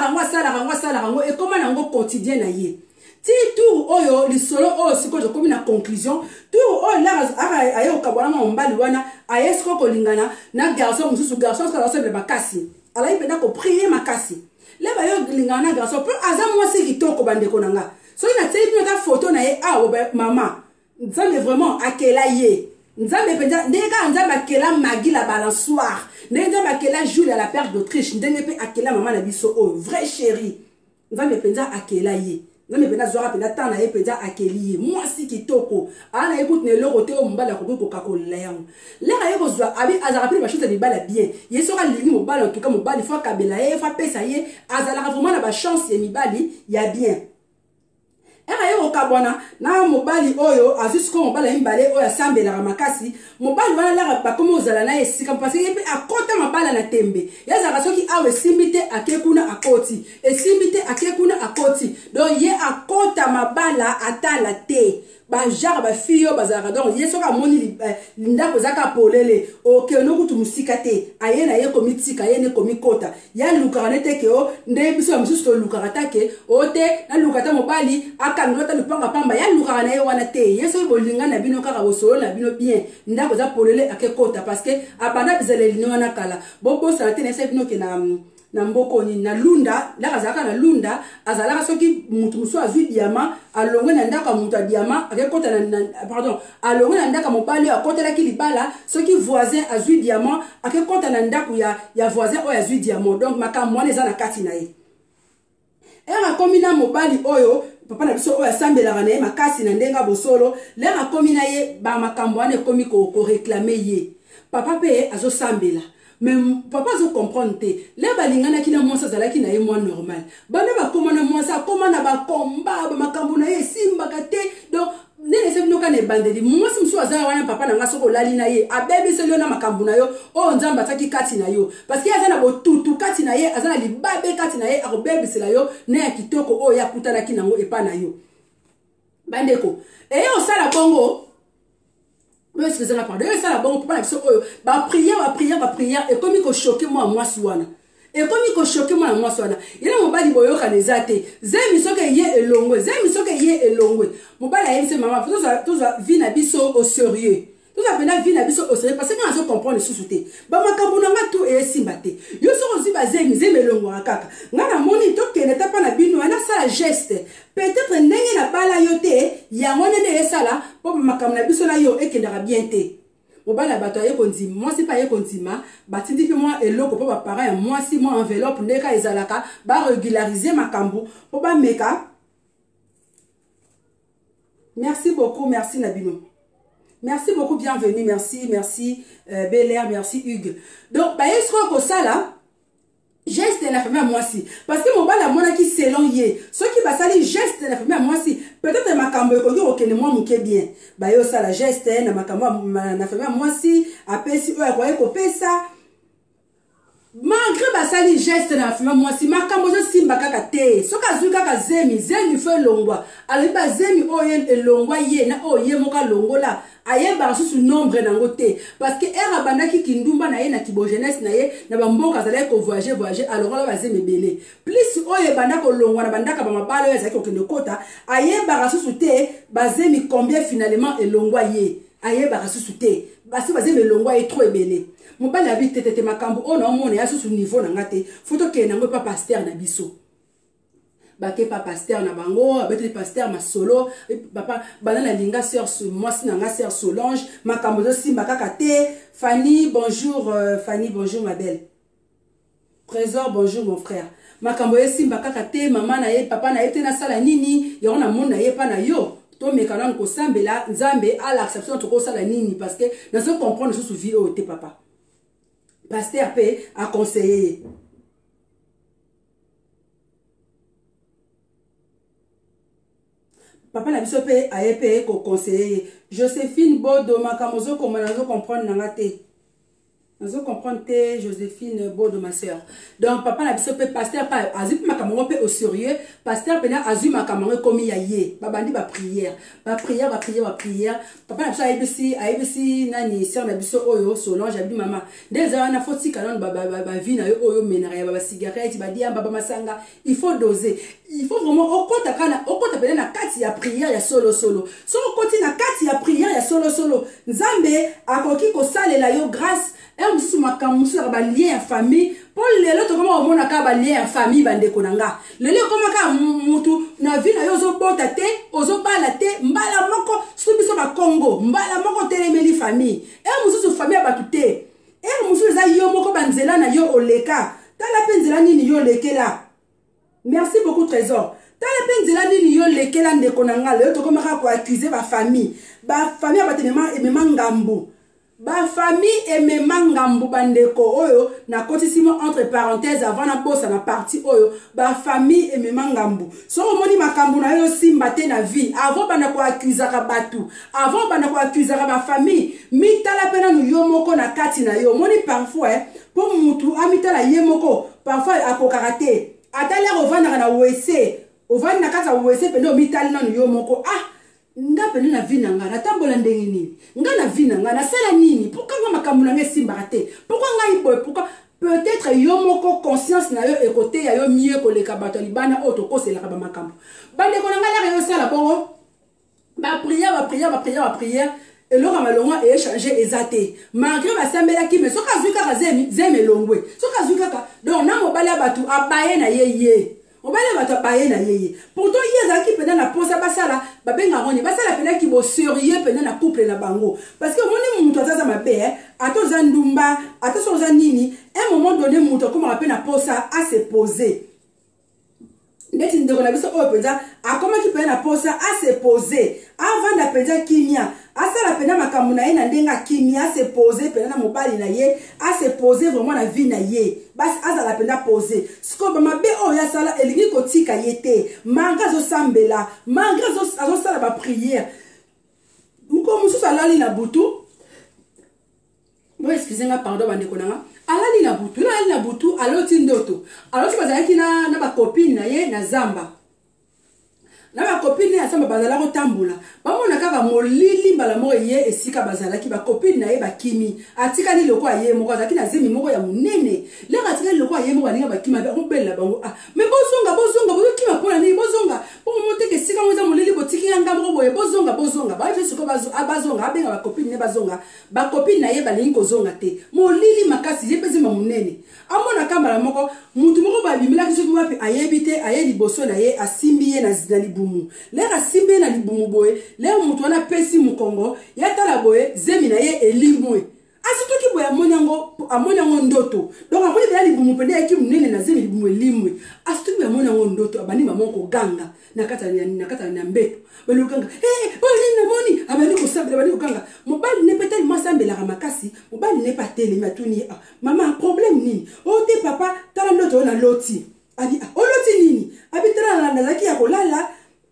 asala rango et comment nango quotidien na ye ti tour oyo lisolo oyo siko je komi na conclusion tour oyo la ayo kabona mwa mbali wana ayesko kolingana na garçon mususu garçon ska ressemble makasi ala ipenda ko prier makasi le ba yo lingana na garçon peu aza mwasi kitoko bandeko nanga so na tsebi na photo na ye mama nzambe vraiment akela ye Nzambe penza ndeka nzambe akela magi la balançoire nzambe akela Julia la perle d'Autriche ndenge pe akela maman na biso o vrai chéri nzambe penza akela ye nzambe penza zora penza tana ye penza akeli ye mwasi kitoko ana écoute ne loko te o mbala ko kokakola yango leka ye kozwa abi azara pe ba chose de bala bien ye soka lingi mobala en tout cas mobali fa kabela ye fa pesa ye azala vraiment na ba chance ye mibali ya bien Era yo kabona na mobali oyo azusko mobali mbale oyo asambela makasi mobali wana la ba komo zala na esika parce que yepe akota mabala na tembe yazaka soki awe simbite akekuna akoti esimbite akekuna akoti donc ye akota mabala atala te ba jar ba fiyo bazaka donc ye soka moni ndako zaka polele oke no kutu musika te ayena ye komitika ye ne komikota ya lukara te ke o nde biso msusu lukara take ote na lukata mobali akangota lupanga pamba ya lukara na ye wana te ye so bolinga na bino kaka bosolo na bino bien ndako za polele akekota parce que abanda bizele lino wana kala bobo sa te na se bino ke na mboko ni na lunda la kazaka na lunda azalaka soki mutu muso azwi diamant alongwe na ndaka mutu diamant akekota na pardon alongwe na ndaka mobali akotela ki libala soki voisin azwi diamant akekota na ndako ya voisin oyo azwi diamant donc makambo wana eza na kati na ye era komina mobali oyo papa na biso oyo asambelaka na ye makasi na ndenga bosolo lera komina ye ba makambo wana ekomi ko réclamer ye papa pe azosambela mais papa zo comprendre te le balingana kina mwasa zalaki na ye mwa normal bana bakomana mwasa komana bakomba makambo na ye simbaka te donc nene se binoka ne bandeli mwasi msu azala wana papa na nga soko lali na ye abebi se lio na makambo na yo o nzamba ataki kati na yo parce que azana botutu kati na ye azana libabe kati na ye akobebi se la yo ne ya kitoko o ya kutana kinango epa na yo bandeko et yo sala bongo excusez-moi pardon yo sala bongo papa na biso oyo ba prière et comme il ko choquer moi mwasi wana et comme il ko choquer moi mwasi wana yena mobali boyoka nezate zemi soke ye elongwe mobali ayebise mama tous vie na biso au sérieux tous apena vie na biso au sérieux parce que quand on comprend sous te ba makambo na ngatu e simba te yo soko zi ba zemi elongwe kaka ngana moni to kene tapa na bino na sala geste peut-être ndenge na bala yo te yango nene esala po makambo na biso na yo ekendaka bien te mobala bato aye konzima moi c'est pas ye konzima batindi pe moi eloko po ba parents ya moi si moi enveloppe ndeka ezalaka ba régulariser makambo po ba meka. Merci beaucoup, merci Nabino. Merci beaucoup, bienvenue, merci Bel Air, merci Hugues. Donc bah est-ce que ça là geste de la famille à moi si parce que mon bal à moi qui selon yé ceux qui va salir geste de la famille à moi si peut-être ma cambo ko yo okene moi muke bien ba yo ça la geste na makambo na famille à moi si apesi eux akoye ko pesa malgré ba salir geste na famille à moi si makambo zo simba kaka te soka zuka kaka zemi fe longwa ali ba zemi oyen elongwa ye na oye moka longola ayeba susu nombre nango te parce que era bandaki kindumba na ye na kibo jeunesse na ye na bamboka zala ko voyager alors là bazeme belé plus oye bandako longwa na bandaka ba mabalo ya zaki okende kota ayeba susu te bazemi combien finalement elongwa ye ayeba susu te basi bazeme elongwa ye trop ebele mobali habite tete makambo ona omona ya susu niveau na ngate photo ke nango pa pasteur na biso bake pa pasteur na bango abeteli pasteur ma solo papa banana linga sœur moi si nanga sœur Solange makambo zo simba kaka te. Fanny bonjour Fanny bonjour ma belle. Trésor bonjour mon frère makambo yo simba kaka te mama na ye papa na ye te na sala nini yo na mona ye pa na yo to mekana ko sambela nzambe à l'acception to ko sala nini parce que dans ce comprendre sous vie o te papa pasteur pe a conseiller. Papa na biso pe ayepe ko conseiller Joséphine Bodo makamozo comme nazo comprendre nangate nazo comprendre te Joséphine Bodo ma sœur donc papa na biso pe pasteur pa azu makamongo pe au sérieux pasteur pe na azu makamongo comme ya ye babandi ba prière papa na biso ayebisi nani sœur na biso oyo Solange abi mama déjà na foti kalon ba vie na yo oyo menara ya ba cigarette ba dia baba masanga il faut doser il faut vraiment okota pele na kati ya prière ya solo so okoti na kati ya prière ya solo nzambe akoki ko salela yo grâce et musu makamusu ba lien ya famille pour lelo to koma omona ka ba lien ya famille bandeko nanga lelo koma ka mutu na vie na yo zo bota te ozo bala te mbala moko subiso ba Congo mbala moko telemeli famille et musu famille ba tuté et musu za yo moko banzela na yo oleka tala penzela nini yo lekela. Merci beaucoup Trésor. Tala penzela nini yo lekela ndeko nanga lelo to koma ka ko accuser ba famille abatenema emema ngambu ba famille emema ngambu bandeko oyo na kotisimo entre parenthèses avant na bossa na partie oyo ba famille emema ngambu so moni makambu na yo simba te na vie avant bana ko accuser ka batu avant bana ko accuser ba famille mitala pena nu yo moko na kati na yo moni parfois pour mutu amitala ye moko parfois akokaraté atali ovanda na wese ovanda kata wese pendo mitali na nu yo moko nga pene na vie nanga na tambola ndenge nini nga na vie nanga na sala nini pourquoi nga makambo na ngesimba te pourquoi nga iboy pourquoi peut-être yo moko conscience na yo ekote ya yo mieux ko leka bato libana auto ko sela ka ba makambo bande ko nga la yo sala bongo ba prière et le ramalonga et échanger ezate malgré ba sambela ki mais soka zuka zeme longwe soka zuka donc na mobala batu abaye na ye obale bato baye na yeye pourtant yezaki pena na posa basala babenga ngoni basala pena ki bo sérieux pena na couple na bango parce que moni mutu azaza mabe atoza ndumba atoza nini un moment donné mutu comme rappelle na posa à se poser ndeti ndeko na biso oyo penza akomaki pena na posa a se poser avant da penza kimia asala pena makambo na ye na ndenga kimia a se poser pena na mobali na ye a se poser vraiment na vie na ye basi azala pena poser siko ba mabe oyo asala elingi kotika ye te manga zo sambela manga zo sala ba prière muko mususu alali na butu bo excusez-moi pardon bande konanga alali na butu aloti ndoto aloti bazalaki na ba copine na ye na zamba na ba copine ya zamba bazala ko tambola bamona kaka molili mbala mo ye esika bazalaki ba copine na ye bakimi atika ni loko ye moko azaki na zemi moko ya munene le atika ni loko ye moko alinga bakima ba obela bango ah mais bozonga bozokima pona ni bozonga po mote ke sika moza molili botiki yanga moko boye bozonga ba je siko bazonga abenga ba copine ne bazonga ba copine na ye balingi kozonga te molili makasi ye pezi munene amona kambala moko mutu moko ba bimela kiso wapi ayebite ayeli boso na ye asimbi ye na libumu le asimbi na libumu boye le mutu wana pesi mukongo yatala boye zemi na ye elimwe asitoki boye amonyango ndoto donc amoni bela libumu pende yaki munene na zemi libumu elimwe asitoki boye amonyango ndoto abani maman ko ganga nakata na mbeto balukanga boli na moni abani ko sabela bani ko ganga mobali ne peut-être moi sambela makasi mobali ne pas tele matuni maman problème nini o te papa tala ndoto na loti abi o loti nini abi tala na zaki ya kolala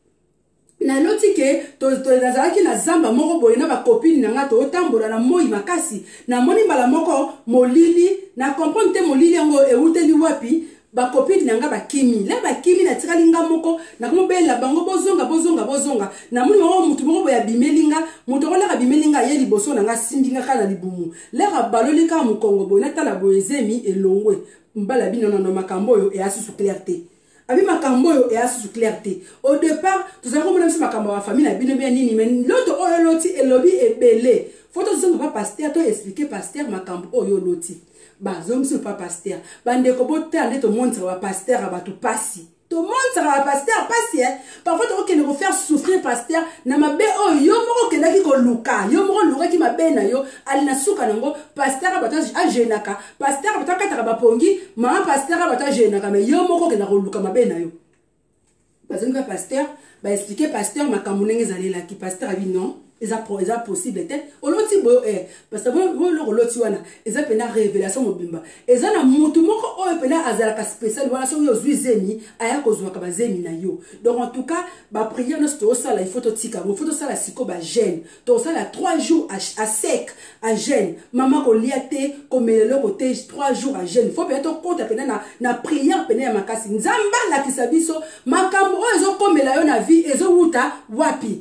na loti ke to nazalaki na zamba moko boye na ba copine na nga to otambola na moi makasi na moni mbala moko molili na comprendre te molili yango euteli wapi ba copine na nga bakimi la bakimi na tikali nga moko na komobela bango bozonga na moni moko mutu moko boya bimelinga mutu ko la bimelinga ye liboso na nga sindinga kana libumu le ka baloli ka mukongo boye na tala boye zemi elongwe mbala bino na makambo yo e asusu clarté abi makambo yo e asusu clarté au départ tout avons même si makambo wa famille na bino bien nini mais l'autre oyo loti elobi ebele faut zonga pas pasteur to expliquer pasteur makambo oyo loti ba zomsu pas pasteur bande ko botande to montre wa pasteur abatu pasi to montre wa pasteur pasi parfois to ke ne faire souffrir pasteur na mabe oyo yo moko ke ndaki ko luka yo moko luka ki mabe na yo alina suka nango pasteur abatu ajenaka pasteur abatu kataka bapongi ma pasteur abatu ajenaka mais yo moko ke na ko luka mabe na yo bazonga pasteur ba expliquer pasteur makambo ndenge zalela ki pasteur abi non eza possible te oloti boyo parce que bo lo loti wana eza pena révélation mobimba eza na mutu moko oyo pena azalaka spécial wana so yo zemi aya kozwa ka bazemi na yo donc en tout cas ba prière no sto sala il faut to tika il faut to sala siko ba jeûne to sala 3 jours à sec à jeûne maman ko liate ko melelo côté 3 jours à jeûne faut pena to compte pena na prière pena ya makasi nzamba la kisabiso makambo oyo zo komela yo na vie ezo wuta wapi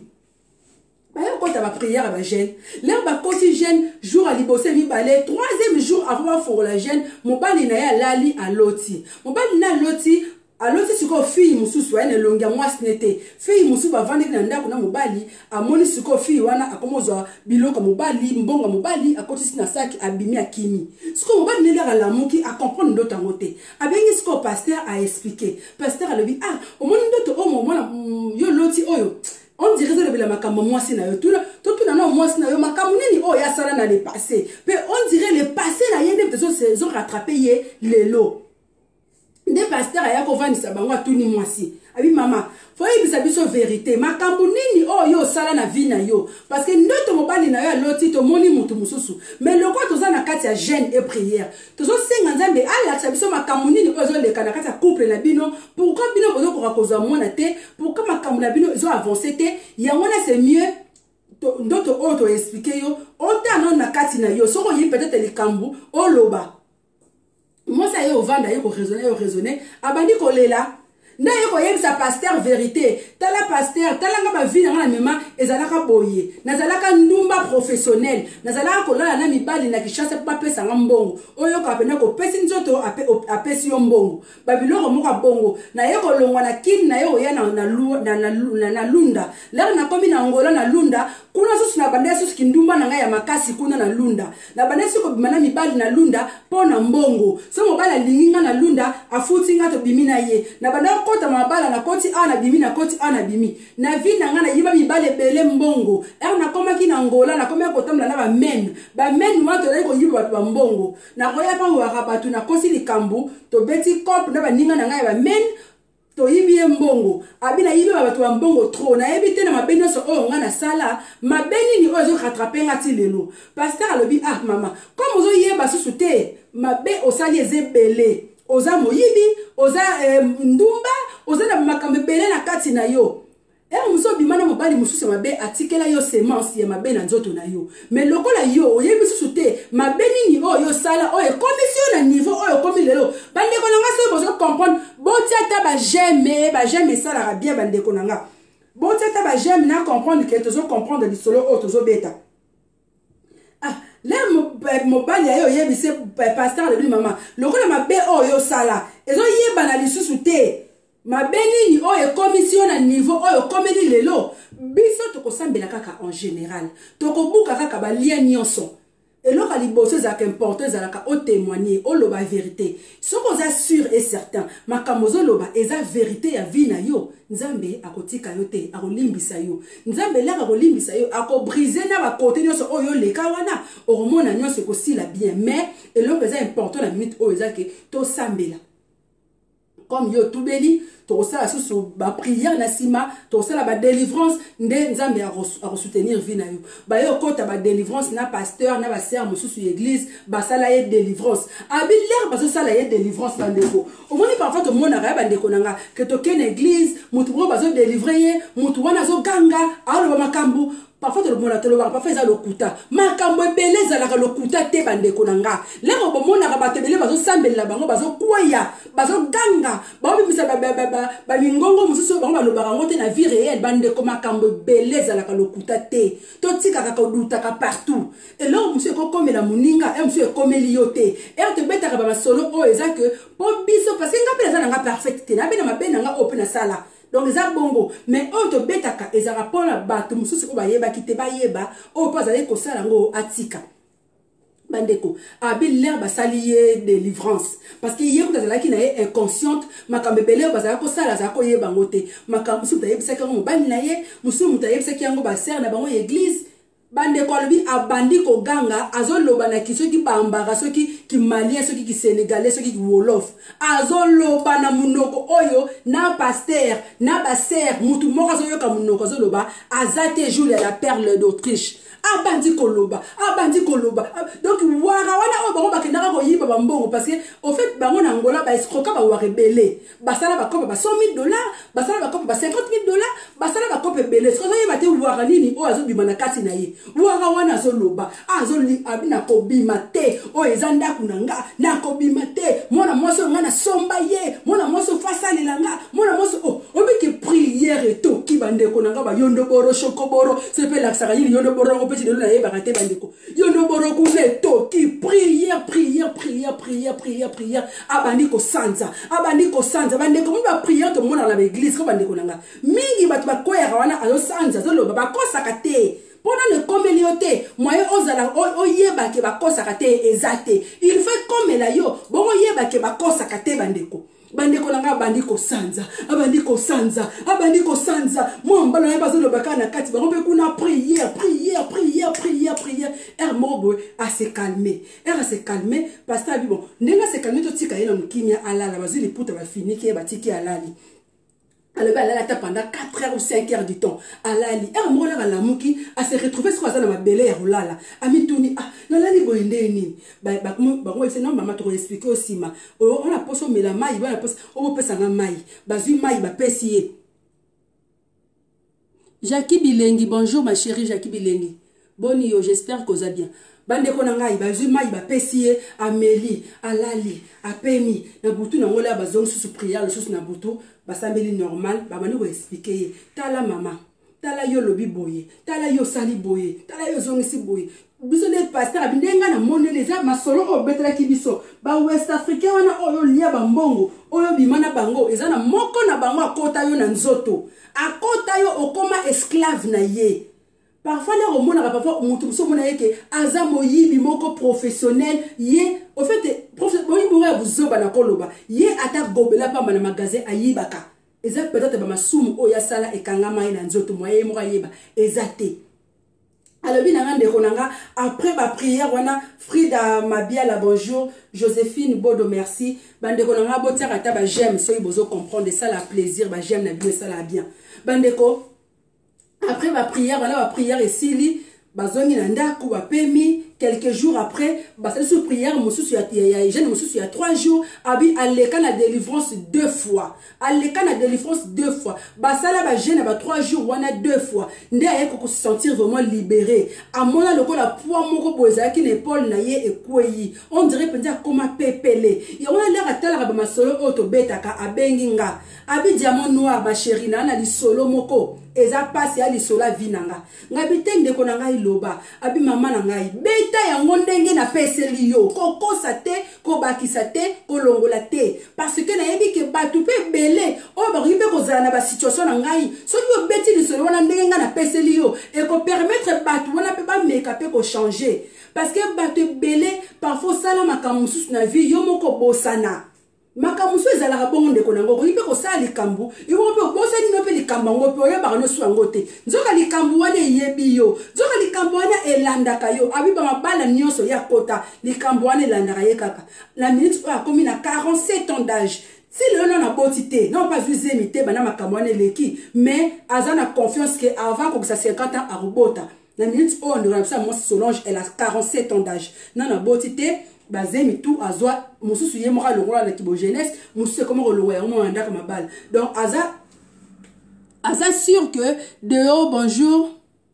quand tu as prière à la gêne, l'herbe a côté gêne, jour à libosé mi balé, 3e jour avant pour la gêne, mon bali na ya lali à loti. Mon bali na loti, à loti suko fille mususu ene longia moi snete. Fille musu ba vandi na ndako na mobali, a moni suko fille wana akomozo biloko mobali, mbonga mobali, a côté sina saki abimi akimi. Suko mobali ne lera la moki a comprendre ndoto ngote. Abengi suko pasteur a expliquer. Pasteur a le dit au moni ndoto o mona yo loti oyo. On dirait que le makambo mwasi na yo tout na no mwasi na yo makambo nini oh ya sala na le passé mais on dirait le passé na yende peut-être ont rattrapé ye lelo des pasteurs aya ko vanisa bango atuni mwasi abi mama faut yebisa biso vérité makambo nini oh yo sala na vie na yo parce que ndoto mobali na yo loti to moni mutu mususu mais le quoi toza na kati ya jeûne et prière tozo senga nzambe ala biso makambo nini ozo leka na kati ya couple na bino pourquoi bino bozo ko rakoza mona te pourquoi makambo na bino zo avancer te yango na c'est mieux ndoto auto expliquer yo ota non na kati na yo soko yi peut-être likambu oloba moi ça y est au vanda y ko raisonner abandi ko lela na yeko yebisa pasteur vérité tala pasteur tala nga ba vie na mema ezalaka boye nazalaka ndumba professionnel nazalaka kolala na mibali na kishasa pa pesa nga mbongo oyo ka pena ko pesi nzoto apesi yo mbongo babiloko moka bongo na yeko longwa na kin na yo ya na lunda la na komi na ngola na lunda kuna susu na bande susu kindumba na nga ya makasi kuna na lunda na bande susu ko bimana mibali na lunda pona mbongo so mobala linginga na lunda afuti nga to bimina ye na bande kota mabala na koti ana bimi na koti ana bimi na vi na nga na yiba mibale bele mbongo na koma ki na ngola na koma kotamla na ba men wato na ko yiba ba mbongo na koya pa wa rabatu na kosi likambu to beti kop na ba ninga na nga ya ba men to yibi mbongo abina yibi ba to mbongo trop na yebi te na mabeni so o nga na sala mabeni ni ozo rattraper ngati lelo pasteur alobi ah mama comme ozo yeba susu te mabe osali ezebele oza moyibi oza ndumba oza na makambe bele na kati na yo muso bimana mobali mususu mabe atikela yo semence ya mabe na nzoto na yo mais lokola yo oyebi susu te mabe nini oyo sala oyo commission na niveau oyo komi lelo bandeko nanga so bozo comprendre botia ta ba j'aime sala bien bandeko nanga botia ta ba j'aime na comprendre que tozo comprendre di solo o tozo beta ah là mobali ayo yebi se pasteur le mama lokola mabe oyo sala ezo yeba na lisusu te mabeni ni oyo commission na niveau oyo komeli lelo biso tokosambela kaka en général tokobuka kaka ba lien nyonso eloka liboso za important za laka o témoigner o loba vérité soko za sûr et certain makamozo loba eza vérité ya vie na yo nzambe akotika yo te akolimbisa yo nzambe la akolimbisa yo akobriser na ba côté nyonso oyo leka wana oromona nyonso kosila bien mais eloka eza important na minute oyo eza ke to sambela comme yo tubeli to sala susu ba prière na sima to sala ba délivrance nde nzambe a soutenir vie na yo ba yo kota ba délivrance na pasteur na ba sœur mususu église ba sala ye délivrance abi l'air ba so sala ye délivrance bandeko au moins parfois to mona ga bandeko nanga que to ken église mutu bro ba so délivrer ye mutu wana zo ganga alo ba makambu parfois to mona to lo ba parfois za lokuta makambo ebeleza la lokuta te bandeko nanga lero bo mona ga batebele ba so sambela bango ba so kwaya ba so ganga ba bimisa ba mingongo mususu bango ba lo barango te na vie réelle bandeko makambo ebeleza la lokuta te to tika ka duta ka partout et là monsieur ko komela muninga e monsieur komeli yote e to beta ka ba solo o eza que po biso parce que ngapela za nga perfect te na bena mabena nga open na sala donc eza bongo mais o to betaka eza rapport na bato mususu ko bayeba kite bayeba o pas aller ko sala ngo atika bandeko abi l'air basali ye délivrance parce que yeko tazala ki na ye inconsciente makambe bele bazala ko sala za ko yeba ngote makambe mususu tayebisa ka ngo bani na ye mususu mutayebisa ki yango ba sœur na bango église bandeko alobi abandi ko ganga azoloba na kiso ki bambara soki ki malien soki ki sénégalais soki ki wolof azoloba na munoko oyo na pasteur na ba sœur mutu moko azoyoka munoko azoloba azate jour la perle d'Autriche abandi koloba donc wara wana o bango bakendaka ko yiba bambongo parce que au fait bango na ngola ba escroka ba warebele basala ba kopa ba $100,000 basala ba kopa ba $50,000 basala ba kopa belé so yeba te wara nini o azobima na kati na ye wara wana azoloba azoli abina ko bima te o ezanda kunanga na ko bima te mona moso ngana somba ye mona moso fasale langa mona moso o obiki prière et tout ki bande konanga ba yondo boro chokoboro c'est pe la sara yondo boro petit de la barate bandeko yondo boro kule to ki prière abandiko sanza bandeko mu ba prière to mona la église ko bandeko nanga mingi batu ba koyera wana azo sanza zo lo ba kosaka te pendant le comélioté moyen ozala oyeba ke ba kosaka te ezate il fait comme la yo bon oyeba ke ba kosaka te bandeko bandeko nanga bandiko sanza moi mbala na bazo lobaka na kati bango pe kuna prière mobo à se calmer pasteur bi bon ndenga se calmer to tika yena mukimia alala bazili puta ba finiki ba tiki alali alors elle a pendant 4 heures ou 5 heures du temps alali mo la la muki a se retrouver sur ça na mabele ya rolala amituni na lali boende ni ba c'est non maman to expliquer aussi ma on a poso mela mai ba poso o pesa na mai bazui mai ba pesier Jackie Bilengi bonjour ma chérie Jackie Bilengi boni yo j'espère que vous allez bien bandeko na ngai bazui mai ba pesier Amélie alali apemi na butu na ngola bazong sous prière le sous na butu basambeli normal ba mani ko expliquer tala mama tala yo lobi boye tala yo sali boye tala yo zongisi boye biso ne pasteur abindenga na monene za masolo o betela kibiso ba west africain wana oyo lia bambongo oyo bimana bango ezana moko na bango akota yo na nzoto akota yo okoma esclave na ye parfois les romans n'ont pas montré ce qu'on a dit que azamo yibi moko professionnel ye au fait professionnel vous vous zoba na koloba ye ata gobela pa na magasin ayibaka eza peut-être ba masumu o ya sala ekangama ina nzoto moye mo yeba ezate alobi nanga ndeko nanga après ba prière wana Frida Mabiala bonjour Joséphine Bodo merci bandeko nanga botiaka ta ba j'aime soki bozo comprendre ça la plaisir ba j'aime na bien ça la bien bandeko après ba prière wana ba prière esili bazongi na ndako bapemi quelques jours après basali sous prière mosusu ya jeune mosusu ya 3 jours abi aleka na délivrance 2 fois aleka na délivrance 2 fois basala ba jeune ba 3 jours wana 2 fois nde ayeko ko se sentir vraiment libéré amona lokola poids moko boza ki na épaule na ye ekweyi on dirait penza koma pepele et on a l'air atala ba masolo auto betaka abengi nga abi diamant noir ba chérie na li solo moko eza pasi ya lisola vinanga ngabi tende ko nanga iloba abi mama na ngai beta yango ndenge na peseli yo kokosa te kobakisa te kolongola te parce que na yebi ke batu pe belé o ba ribe ko zana ba situation na ngai soki yo beti lisolo wana ndenge nga na peseli yo e ko permettre batu wana pe ba meka pe ko changer parce que batu belé parfois sala makamusu na vie yo moko bosana makamusu ezalaka bongo ndeko nango koyipe kosala likambu iwo mpe obosani no mpe likambu yango mpe oyebaka nyonso yango te nzoka likambu wana eyebi yo nzoka likambu wana elandaka yo abiba mabala nyonso ya kota likambu wana elandaka ye kaka la minute oyo akomi na 47 ans d'âge si le non a botité non pas vu zemite bana makambu wana eleki mais aza na confiance que avant kokisa 50 ans arobota la minute oyo ndeko na moi Solange elle a 47 ans d'âge non a botité bazemi tout azwa mususu ye moka longola la kibo jeunesse mususu comment roloya mo andaka mabal donc aza sûr que dehors bonjour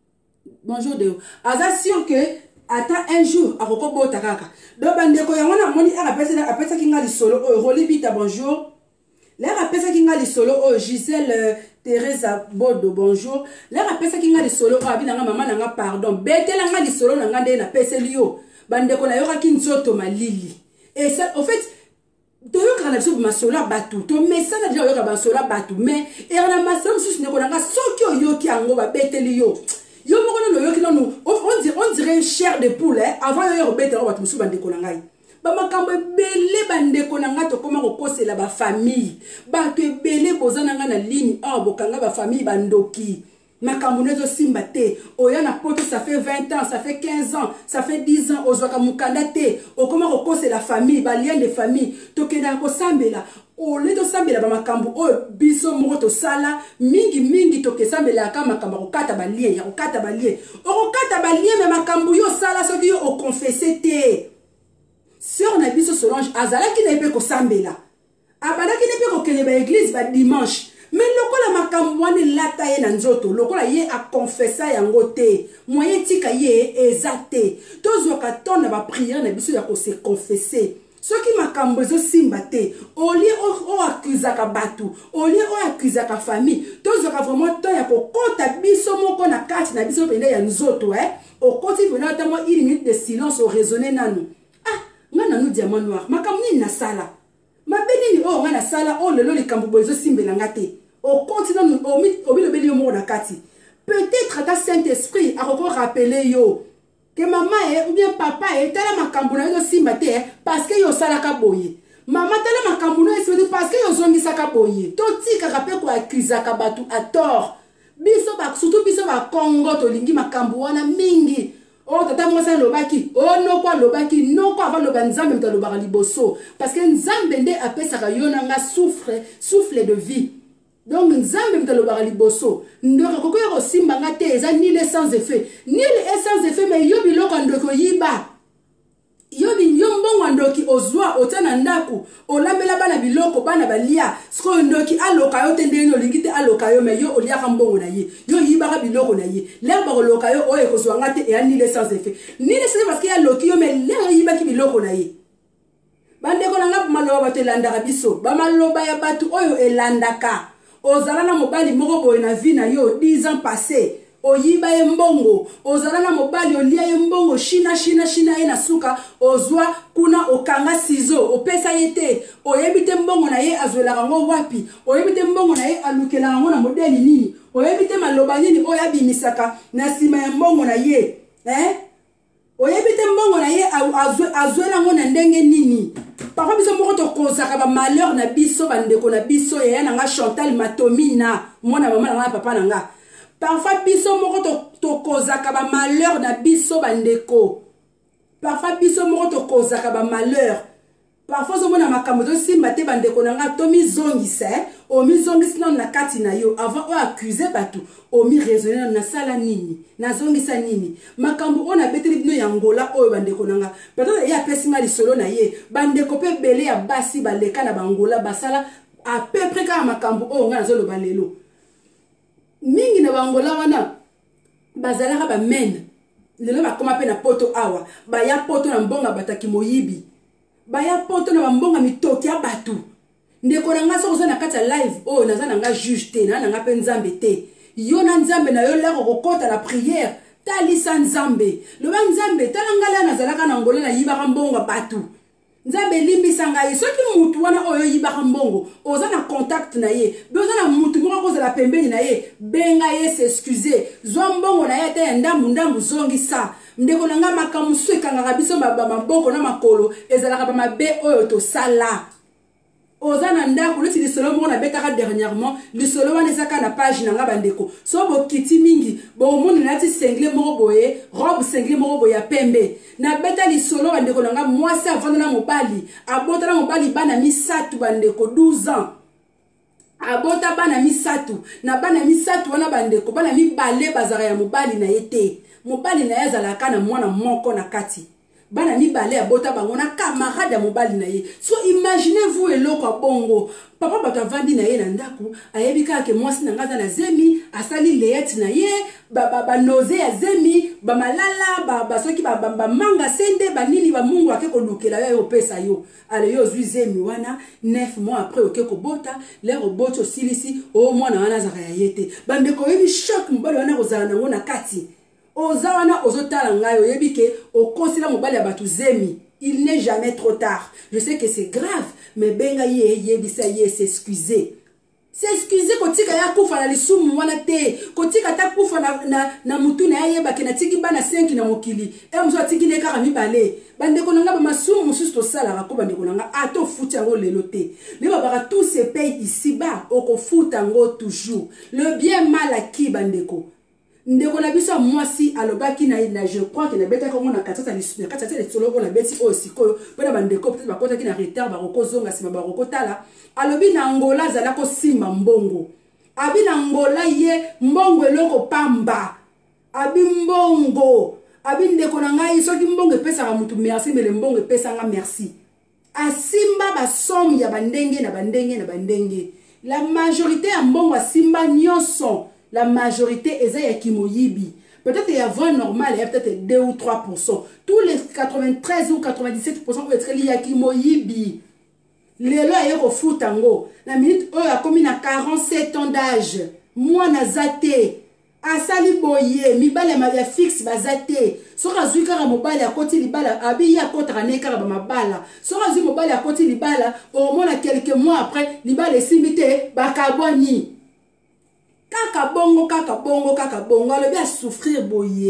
dehors aza sûr que ata un jour akoko bota kaka donc bandeko yango na moni apesa kinga lisolo o rolibita bonjour l'air apesa kinga lisolo o Gisèle Teresa Bodo bonjour l'air apesa kinga lisolo o abinanga mama nanga pardon betela nga lisolo nanga nde na peseli yo bandeko na yoka kinzoto malili et ça en fait toyoka na biso masola batu to mesana déjà yoka basola batu mais et na masola susu ndeko nanga soki oyoki yango ba beteli yo moko no yoki no on dirait chair de poule avant yo betela batu musu bandeko nanga ba makambo ebele bandeko nanga to koma ko kosela ba famille batu ebele bozana nga na ligne bokanga ba famille bandoki makambo nezo simba te oya na poto ça fait 20 ans ça fait 15 ans ça fait 10 ans ozwaka mukanda te okoma kokose la famille ba lien de famille tokenda ko sambela ole to sambela ba makambo o biso moko to sala mingi to kesambela ka makambo ko kata ba lien ya ko kata ba lien mais makambo yo sala soki yo o confesser te sœur na biso Solange azala ki na pe ko sambela abana ki na pe ko kene ba église ba dimanche mais lokola makambo wana lata ye na nzoto lokola ye a confessa yango te moyen tika ye ezate tozwaka tona ba prière na biso ya ko se confesser soki makambo ezo simba te olie o accusaka batu olie o accusaka famille tozwaka vraiment temps ya ko kota biso moko na kati na biso pende ya nzoto okoti vena tamo 1 minute de silence o raisonner nanu ngana nu diamant noir makambo nini na sala mabenini nga na sala lelo likambo bozo simbela ngate au continent obilobeli yo moko na kati peut-être ta Saint-Esprit akoko rappeler yo que maman ou bien papa tala makambo na yo simba te parce que yo salaka boye mama tala makambo na yo parce que yo zongisaka boye to tika kape ko accusaka batu à tort biso ba surtout biso ba Congo to lingi makambo wana mingi tata mwasa lobaki no kwa lobaki no kwa avant loba nzambe mta lobaka liboso parce que nzambe nde apesaka yo nanga souffle de vie donc nzambe mta lobaka liboso ndoka kokoya ko simba nga te eza ni les sans effet mais yo biloko ndoko yiba yo mbongo ndoki ozwa otana ndaku olambela bana biloko bana balia siko ndoki aloka yo tende no lingite aloka yo mais yo oliaka mbongo na ye yo yibaka biloko na ye l'herbe oloka yo oye kozwa ngate et ni les sans effet parce que ya loki yo mais l'herbe yibaki biloko na ye bandeko nanga maloba bato elandaka biso bamaloba ya batu oyo elandaka ozala na mobali moko boye na vie na yo 10 ans passé oyiba ye mbongo ozala na mobali olia ye mbongo shina ye na suka ozwa kuna okanga sizo opesa ye te oyebi te mbongo na ye azwelaka ngo wapi oyebi te mbongo na ye alukelaka ngo na modeli nini oyebi te maloba nini oyo abimisaka na nsima ya mbongo na ye oyebi te mbongo na ye azwela ngo na ndenge nini parfois biso moko tokozaka ba malheur na biso bandeko na biso ya nanga Chantal Matomina mwana mama na papa nanga parfois biso moko tokozaka ba malheur na biso bandeko. Parfois biso moko tokozaka ba malheur. Parfois omona makambo to simba te bandeko nanga to mizongisa o mizongisa na kati na yo avant o accuser batu o mi raisonner na sala nini na zongisa nini makambo ona beteli bino yangola o bandeko nanga peut-être ya pesinga lisolo na ye bandeko pe belé ya basi baleka na bangola basala à peu près ka makambo o nga zolo balelo mingi na bangola wana bazalaka ba men lelo ba koma pe na poto awa ba ya poto na mbonga bataki moyibi baya poto na bambonga mitoki ya batu ndeko na nga soko na kati ya live oh naza na nga juge te na nga pe nzambe te yo na nzambe na yo leko kokota la prière talisa nzambe loba nzambe tala ngala nazalaka na ngola na yibaka mbonga batu nzambe limbisa ngai soki mutu wana oyo yibaka mbongo oza na contact na ye beoza na mutu moko kozala pembeni na ye benga ye s'excuser zwa mbongo na ye te ya ndambu zongisa ndeko na nga makambo ekangaka biso maboko na makolo ezalaka bamabe oyo tosala oza na ndako loti lisolo moko nabetaka dernièrement lisolo wana ezaka na page na nga bandeko so bokiti mingi bomoni nati sengle moko boye robe sengle moko boye ya pembe nabeta lisolo bandeko na nga mwasi avanda na mobali abota na mobali bana misatu bandeko 12 ans abota bana misatu na bana misatu wana bandeko bana mibale bazaka ya mobali na ye te mobali na ye azalaka na mwana moko na kati bana mibale abota bango na camarade ya mobali na ye so imaginez-vous eloko bongo papa bato avandi na ye na ndako ayebi kaka ke mwasi na ngaza na zemi asali leyete na ye banoze ya zemi bamalala basoki bamanga sende banini bamungu ake kolukela yo opesa yo ale yo ozwi zemi wana 9 mois après oke kobota lero oboti osilisi o mwana wana azaka ya ye te bandeko oyebi shock mobali wana kozala nango na kati oza wana ozotala ngai oyebi ke okosila mobali ya batu zemi il n'est jamais trop tard je sais que c'est grave mais benga ye yebisa ye s'excuser kotika ya kufa na lisumu wana te kotika ta kufa na mutu na yeba ke na tiki bana 5 na mokili mzo atiki ne kaka mibale bandeko nanga ba masumu mususu to sala ko bandeko nanga ato futa ngo lelo te le baba tous se paye ici bas oko futa ngo toujours le bien mal acquis bandeko ndeko na biso mwasi alobaki na je crois que na beta ko na katata lisuna katata le solo ko na beti aussi ko pona bandeko peut-être bakota ki na retard baroko zonga sima baroko tala alobi na ngola zala ko simba mbongo abi na ngola ye mbongo eloko pamba abi mbongo abi ndeko na ngai soki mbongo epesa ka mutu merci mais le mbongo epesa nga merci asimba ba somme ya bandenge na bandenge la majorité ya mbongo asimba nyonso. La majorité est à Kimoyibi. Peut-être il y a 20 normal, il y a peut-être 2 ou 3%. Tous les 93 ou 97% vont être liés à Kimoyibi. Les lois sont au foot tango. La minute où il a commis 47 ans d'âge. Moi, na zate. Asali boye. Mibale ma fixe bazate. Sora zuika ra mobile à côté libala. Abi ya kotra neka ba mabala. Sora zu mobile à côté libala. Au moins quelques mois après, libala est simité. Bakabwani. Kaka bongo alobi a souffrir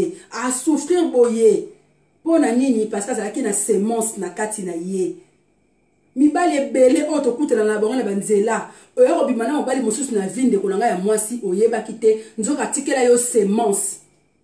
boye pona nini parce que azalaki na semence na kati na ye mibali ebele oyo tokutela na bango na banzela oyo kobima na mobali mosusu na vie ndeko na ngai ya mwasi oyebaki te nzoka tikela yo semence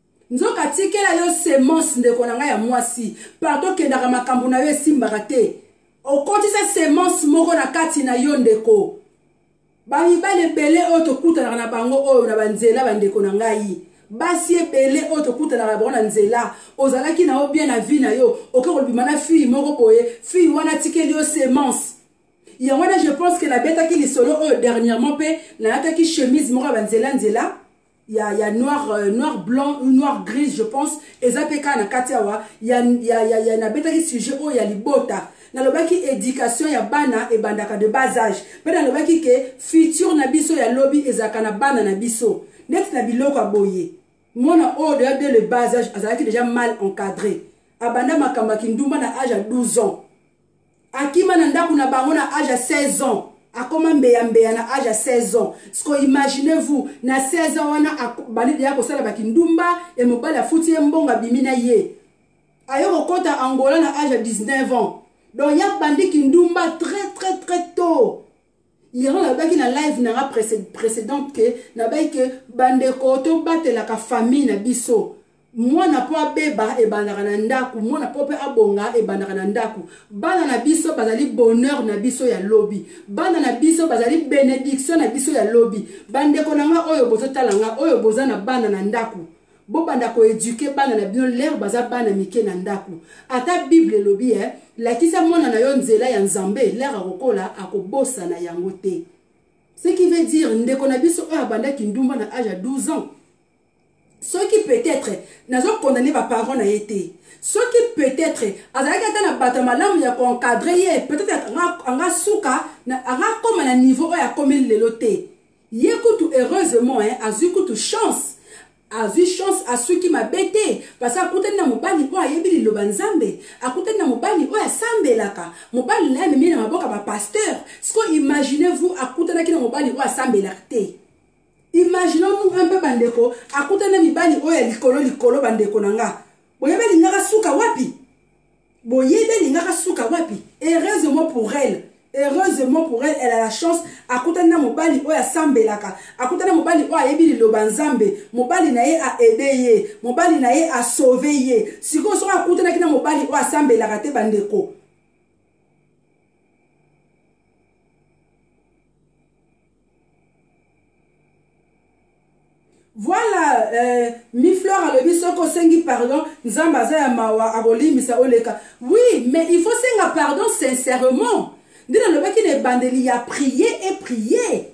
ndeko na ngai ya mwasi parto kendaka makambo na yo esimbaka te okotisa semence moko na kati na yo ndeko bamibali ebele oyo tokutanaka na bango oyo na banzela bandeko na ngai basi ebele oyo tokutanaka na bango na nzela ozalaki na yo bien na vie na yo oke kolobima na fille moko boye fille wana tikeli yo semence yango wana je pense que nabetaki lisolo oyo dernièrement mpe nayakaki chemise moko ya banzela ya noir blanc ou noir gris je pense eza mpe kaka na kati awa nabetaki sujet oyo ya libota nalobaki éducation ya bana ebandaka de bas âge pe nalobaki ke futur na biso ya lobi ezalaka na bana na biso neti na biloko aboye mwana oyo de le bas âge azalaki déjà mal encadré abanda makambo ya kindumba na âge ya 12 ans akima na ndako na bango na âge ya 16 ans akoma mbeya na âge ya 16 ans sko imaginez-vous na 16 ans wana bali deya kosala bakindumba e mobali afuti ye mbongo abimi na ye ayo kokota Angola na âge ya 19 ans. Donc, il y a bandi kindumba très tôt. hier nabaki na live nanga précédente ke nabaki ke bandeko to batela ka famille na biso mwana po abeba ebandaka na ndaku mwana po pe abonga ebandaka na ndaku bana na biso bazali bonheur na biso ya lobi bana na biso bazali bénédiction na biso ya lobi bandeko nanga oyo bozotala nga oyo boza na bana na ndaku bobanda ko éduquer bana na bino l'air baza bana mike na ndaku ata bible lobi lakisa mwana na yo nzela ya nzambe l'air akokola akobosa na yango te ce qui veut dire ndeko na biso oyo abandaki ndumba na âge à 12 ans ce qui peut-être nazo condamner ba parents na été ce qui peut-être azalaki ata na bato malamu ya encadrer ye peut-être anga suka anga koma na niveau oyo akomi lelo te ye kutu heureusement azwi kutu chance azwi chance asuki mabe te parce que akutani na mobali oyo ayebi liloba nzambe akutani na mobali oyo asambelaka mobali na ye amemi na maboka bapasteur siko imaginez-vous akutanaki na mobali oyo asambelaka te imaginons-nous un peu bandeko akutana mibali oyo ya likolo bandeko na nga boyebe lingaka suka wapi boyebe lingaka suka wapi heureusement pour elle elle a la chance akutana na mobali oyo asambelaka akutana mobali oyo ayebi liloba nzambe mobali na ye a aide ye mobali na ye a sauve ye sikoyo soko akutanaki na mobali oyo asambelaka te bandeko voilà mi fleur alobi soko sengi pardon nzambe aza ya mawa akolimisa oleka oui mais il faut senga pardon sincèrement ndina lobaki na ebandeli ya prier et prier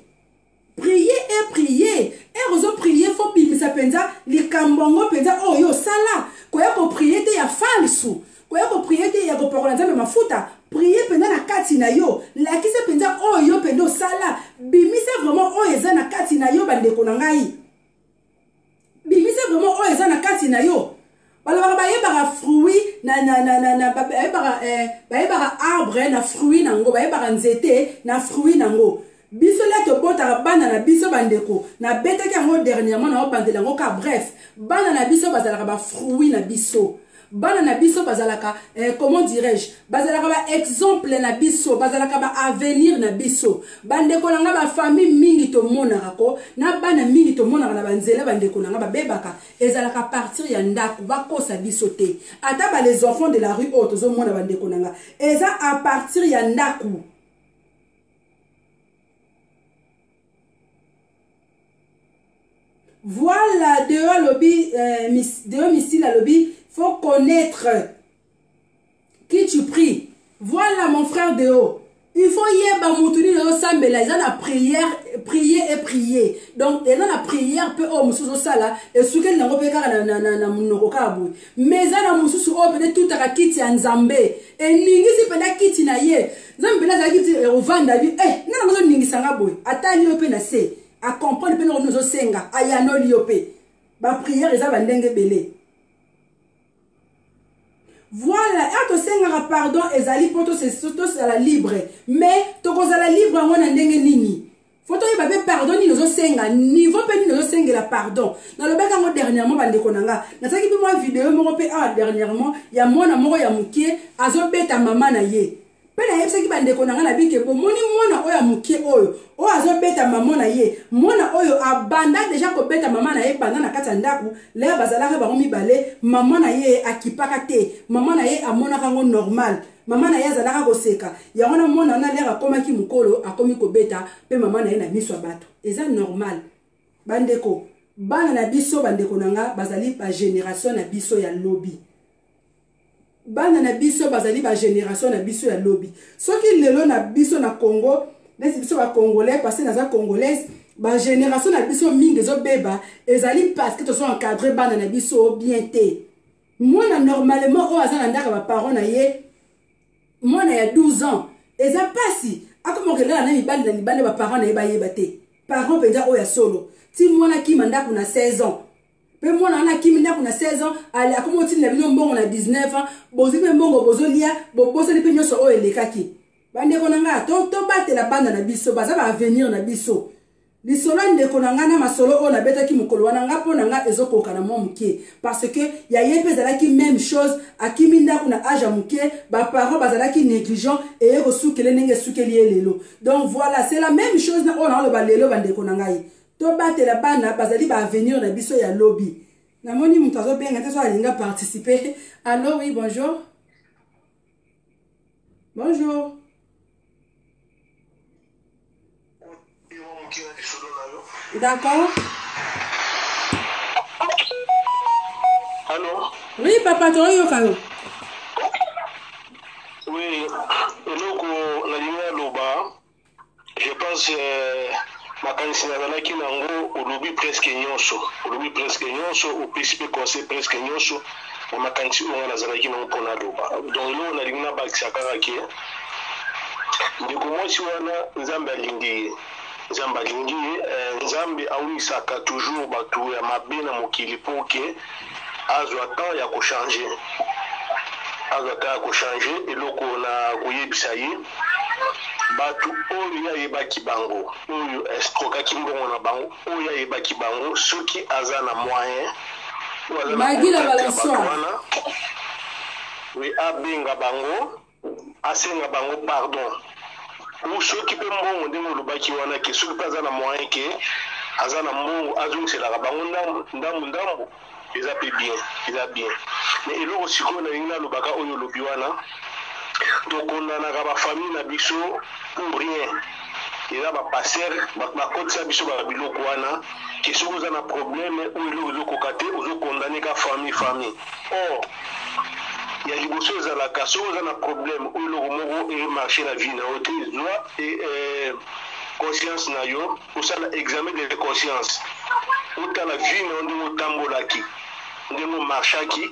et ozo prier fo bimisa penza likambongo penza oyo osala koya koprier te ya falsu koya koprier te ya kopakola nzambe mafuta prier penza na kati na yo lakisa penza oyo penza osala bimisa vraiment oyo eza na kati na yo bandeko na ngai bimisa vraiment oyo eza na kati na yo balobaka bayebaka fruit bayebaka arbre na fruit nango bayebaka nzete na fruit nango biso le tobotaka bana na biso bandeko na betaki yango dernièrement na obandela yango ka bref bana na biso bazalaka bafruit na biso bana na biso bazalaka comment dirais-je bazalaka ba exemple na biso bazalaka ba avenir na biso bandeko nanga ba famille mingi to monaka ko na bana mingi to monaka na banzela bandeko nanga babebaka ezalaka partir ya ndaku bakosa biso te ata ba les enfants de la rue auto zo mona bandeko nanga eza à partir ya ndaku voilà dehors lobby dehors missile lobby faut connaître qui tu pries. Voilà mon frère de haut. Il faut y avoir moutuni de sambela. Ils ont la prière, prier et prier. Donc, ils ont la prière peu au moussou sala. Et ce qu'elle n'a pas fait na monokokabu. Mais ils ont la moussou au peut-être tout à kiti en Zambé. Et ningi si pena kiti na ye. Zambela za kiti au vanda bi. Non non ningi sanga boy. Atani ope na se. A comprendre pe no nous senga. Ayano liope. Ba prière ils ont bandenge belé. Voilà, et to senga pardon ezali poto c'est surtout à la libre mais to kozala libre ngo na ndenge nini photo y babe pardon ni nozo senga niveau pe ni nozo senga la pardon na le beka ngo dernièrement bandeko nanga na saki bi moi vidéo moko pe dernièrement ya mwana moko ya mukie azobeta mama na ye pe na yebisa ki bandeko nanga na bike bo moni mwana oyo mukie oyo o azobeta mama na ye mwana oyo abanda déjà ko beta mama na ye banda na kati ndaku le bazalaka bango mibale mama na ye akipaka te mama na ye amona kango normal mama na ye azalaka koseka yango na mwana na lera akomaki mukolo akomi ko beta pe mama na ye na miso bato eza normal bandeko bana na biso bandeko nanga bazali ba génération na biso ya lobby bana na biso bazali ba génération na biso ya lobby soki lelo na biso na Congo les biso ba congolais parce que naza congolaise ba génération na biso mingi zo beba ezali parce que to sont encadré bana na biso bien té moi normalement o azana ndaka ba parents na ye moi na ya 12 ans eza pasi akomokela na mibali na libane ba parents na ye ba yeba té parents penza o ya solo ti mwana ki mandaka na 16 ans pe mwana na kimi ndako na 16 ans ali akomoti na bino mbongo na 19 ans bozi pe mbongo bozolia bobosa ni pe nyoso o elekaki bandeko nanga to batela banda na biso baza ba avenir na biso lisolo ndeko na nga na masolo oyo nabetaki mokolo wana nga mpo na nga ezokoka na mwa moke parce que ya ye mpe ezalaki même chose akimi ndako na age ya moke baparent bazalaki négligent eye kosukele ndenge esukeli ye lelo donc voilà c'est la même chose na oyo naoloba lelo bandeko na ngai tobatela bana bazali baavenir na biso ya lobi namoni moto azobenga te so alinga participer allo oui bonjour bonjour d'accord. Allô? Oui, papa, tu as eu au oui, je pense makanisi nazalaki nango olobi presque nyonso au principe conseil presque nyonso na makanisi oyo nazalaki nango mpona loba donc eloko nalingi nabakisa kaka ke ndeko mwasi wana nzambe alingi ye nzambe awisaka toujours bato ya mabe na mokili mpo ke azwa temps ya kochange eloko na koyebisa ye bato oyo yayebaki bango oyo estrokaki mbongo na bango oyo yayebaki bango soki aza na moyen wana abenga bango asenga bango pardon ou soki mpe mbongo ndenge olobaki wana ke soki mpe aza na moyen ke aza na mbongo azongiselaka bango ndambu eza mpe bien mais eloko sikoyo nalingi nalobaka oyo olobi wana tokondanaka bafamille na biso pour rien eza bapaster bakotisa biso babiloko wana ke soki oza na problème oyo eloko ezokoka te ozokondane ka famille or ya liboso ezalaka soki oza na problème oyo eloko moko emarché na vie na yo te zwa conscience na yo osala examen de conscience otala vie na yo ndenge otambolaki ndenge omarchaki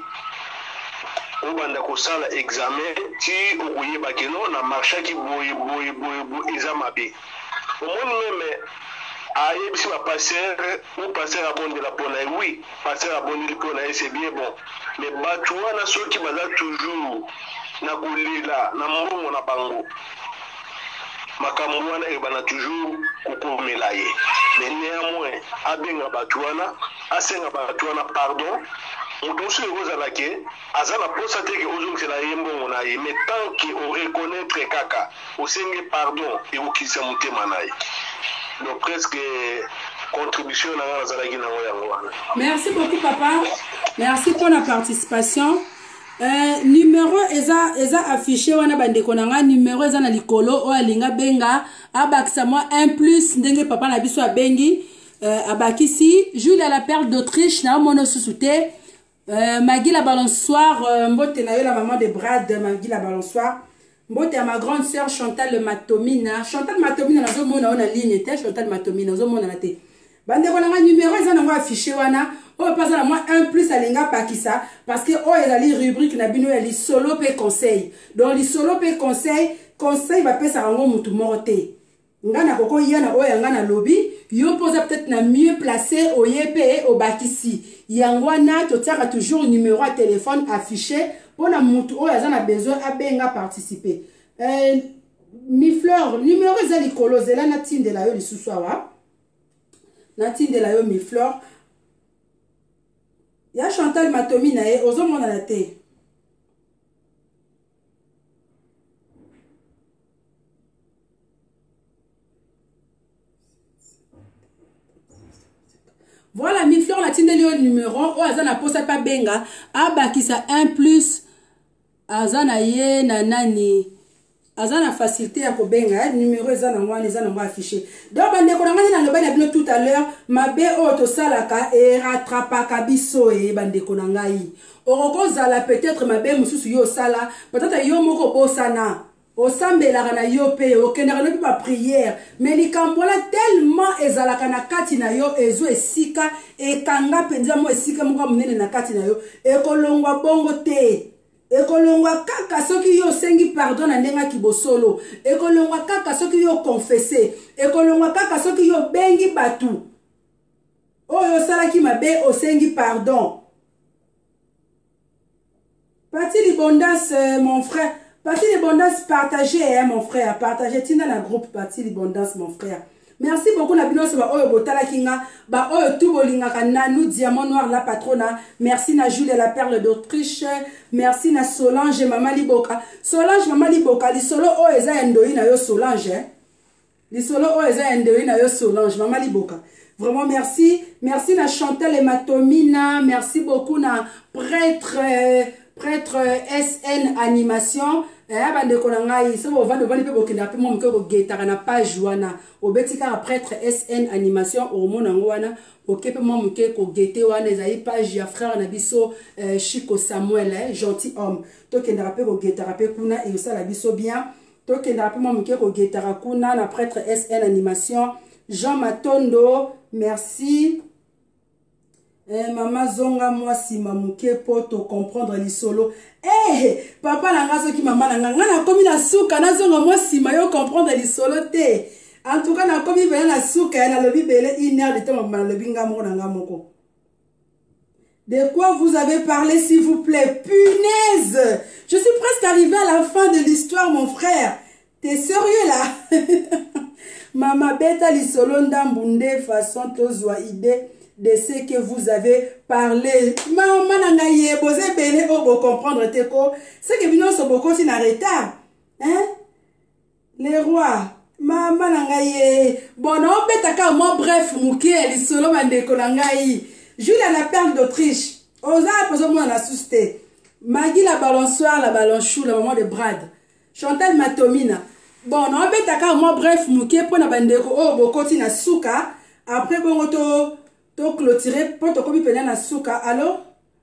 obanda kosala examen ti okoyebaki no na marchaki boye eza mabe omoni meme ayebisi bapaster ou paster abondela mpona ye oui paster abondeli mpona ye c'est bien bon mais bato wana soki baza toujours na kolela na mbongo na bango makambo wana ebana toujours kokomela ye mais néanmoins abenga bato wana asenga bato wana pardon moto mosusu ekozala ke aza na posa te ke ozongisela ye mbongo na ye mais tant ke oreconnaître kaka osengi pardon ekokisa motema na ye donc presque contribution na nga nazalaki nango yango wana. Merci beaucoup papa, merci pour la participation. Numéro eza affiché wana bandeko na nga numéro eza na likolo o alinga benga abakisa moi 1+ ndenge papa na biso abengi abakisi Jules à la perle d'Autriche na mono susute Maggie la balançoire mbote na yo la maman de Brad Maggie la balançoire mbote à ma grande sœur Chantal Matomina nazo mona na ligne te Chantal Matomina nazo mona na te bandeko na nga numéro eza na ngo affiché wana o passe na moi 1+ alinga pakisa parce que o ezali rubrique na bino ya li solo pe conseil donc li solo pe conseil va pesa rango mutu moko te ngana koko yana o yanga na lobby yo posa peut-être na mieux placé au yep au bakisi yangwana totiaka toujours numéro à téléphone affiché pour na mutu o yazana besoin abenga participer mi fleur numéro ezali kolozela na tindela yo lisusu awa na tindela yo mi fleur ya Chantal Matomina ye ozomona na te voilà mi fleur la tindeli yo numéro o aza na posa pa benga abakisa 1+ aza na ye na nani aza na facilité ya kobenga numéro eza na ngwana eza na ngwa affiché donc bandeko na ngani na loba na bino tout à l'heure mabe o to salaka e rattrapaka biso e bandeko na ngai okozala peut-être mabe mususu yo sala peut-être yo moko bosana osambelaka na yo pe okendaka no pa prière mais likambo la tellement ezalaka na kati na yo ezo esika ekanga penza mo esika moko munene na kati na yo ekolongwa bongo te ekolongwa kaka soki yo sengi pardon na ndenga kibosolo ekolongwa kaka soki yo confesser ekolongwa kaka soki yo bengi batu oyo salaki mabe osengi pardon. Parti l'abondance mon frère, parti l'abondance partagez hein, mon frère, partagez tina la groupe parti l'abondance mon frère. Merci beaucoup na bino ba oyo botala kinga ba oyo tout bolinga na nous diamant noir la patrona. Merci na Julie la perle d'Autriche. Merci na Solange Mama Liboka. Solange Mama Liboka li solo o eza endoi na yo Solange. Li solo o eza endoi na yo Solange Mama Liboka. Vraiment merci. Merci na Chantal et Matomina. Merci beaucoup na prêtre SN Animation. Bande konangai so bo vando bani pe bokenda pe mo mko getaka na page wana obetika prêtre SN Animation o mona ngwana okepe mo mke ko gete wana ezai page ya frère na biso Chico Samuel gentil homme to kenda pe ko getaka pe kuna e osala biso bien to kenda pe mo mke ko getaka kuna na prêtre SN Animation Jean Matondo merci. Maman zonga moi si mamuke pour te comprendre les solo. Papa nanga soki maman nanga na komi na suka na zonga moi si mayo comprendre les solo te. En tout cas na komi bela na suka na lobi bele 1 heure de temps maman lobi ngamo nanga moko. De quoi vous avez parlé s'il vous plaît? Punaise! Je suis presque arrivé à la fin de l'histoire mon frère. T'es sérieux là? Maman beta li solo ndambunde façon tozwa idée de ce que vous avez parlé. Maman nangaye bosé bene obo comprendre teko. C'est que bino so boko si na retard. Hein? Les rois. Maman nangaye. Bon on betaka moi bref muke li solo bandeko nangayi. Julie la perle d'Autriche. Oza poso mo na susté. Maggie la balançoire la balanchou la maman de Brad. Chantal Matomina. Bon on betaka moi bref muke pona bandeko obo koti na suka. Après bon to clôturer pour to komi pena na suka. Allô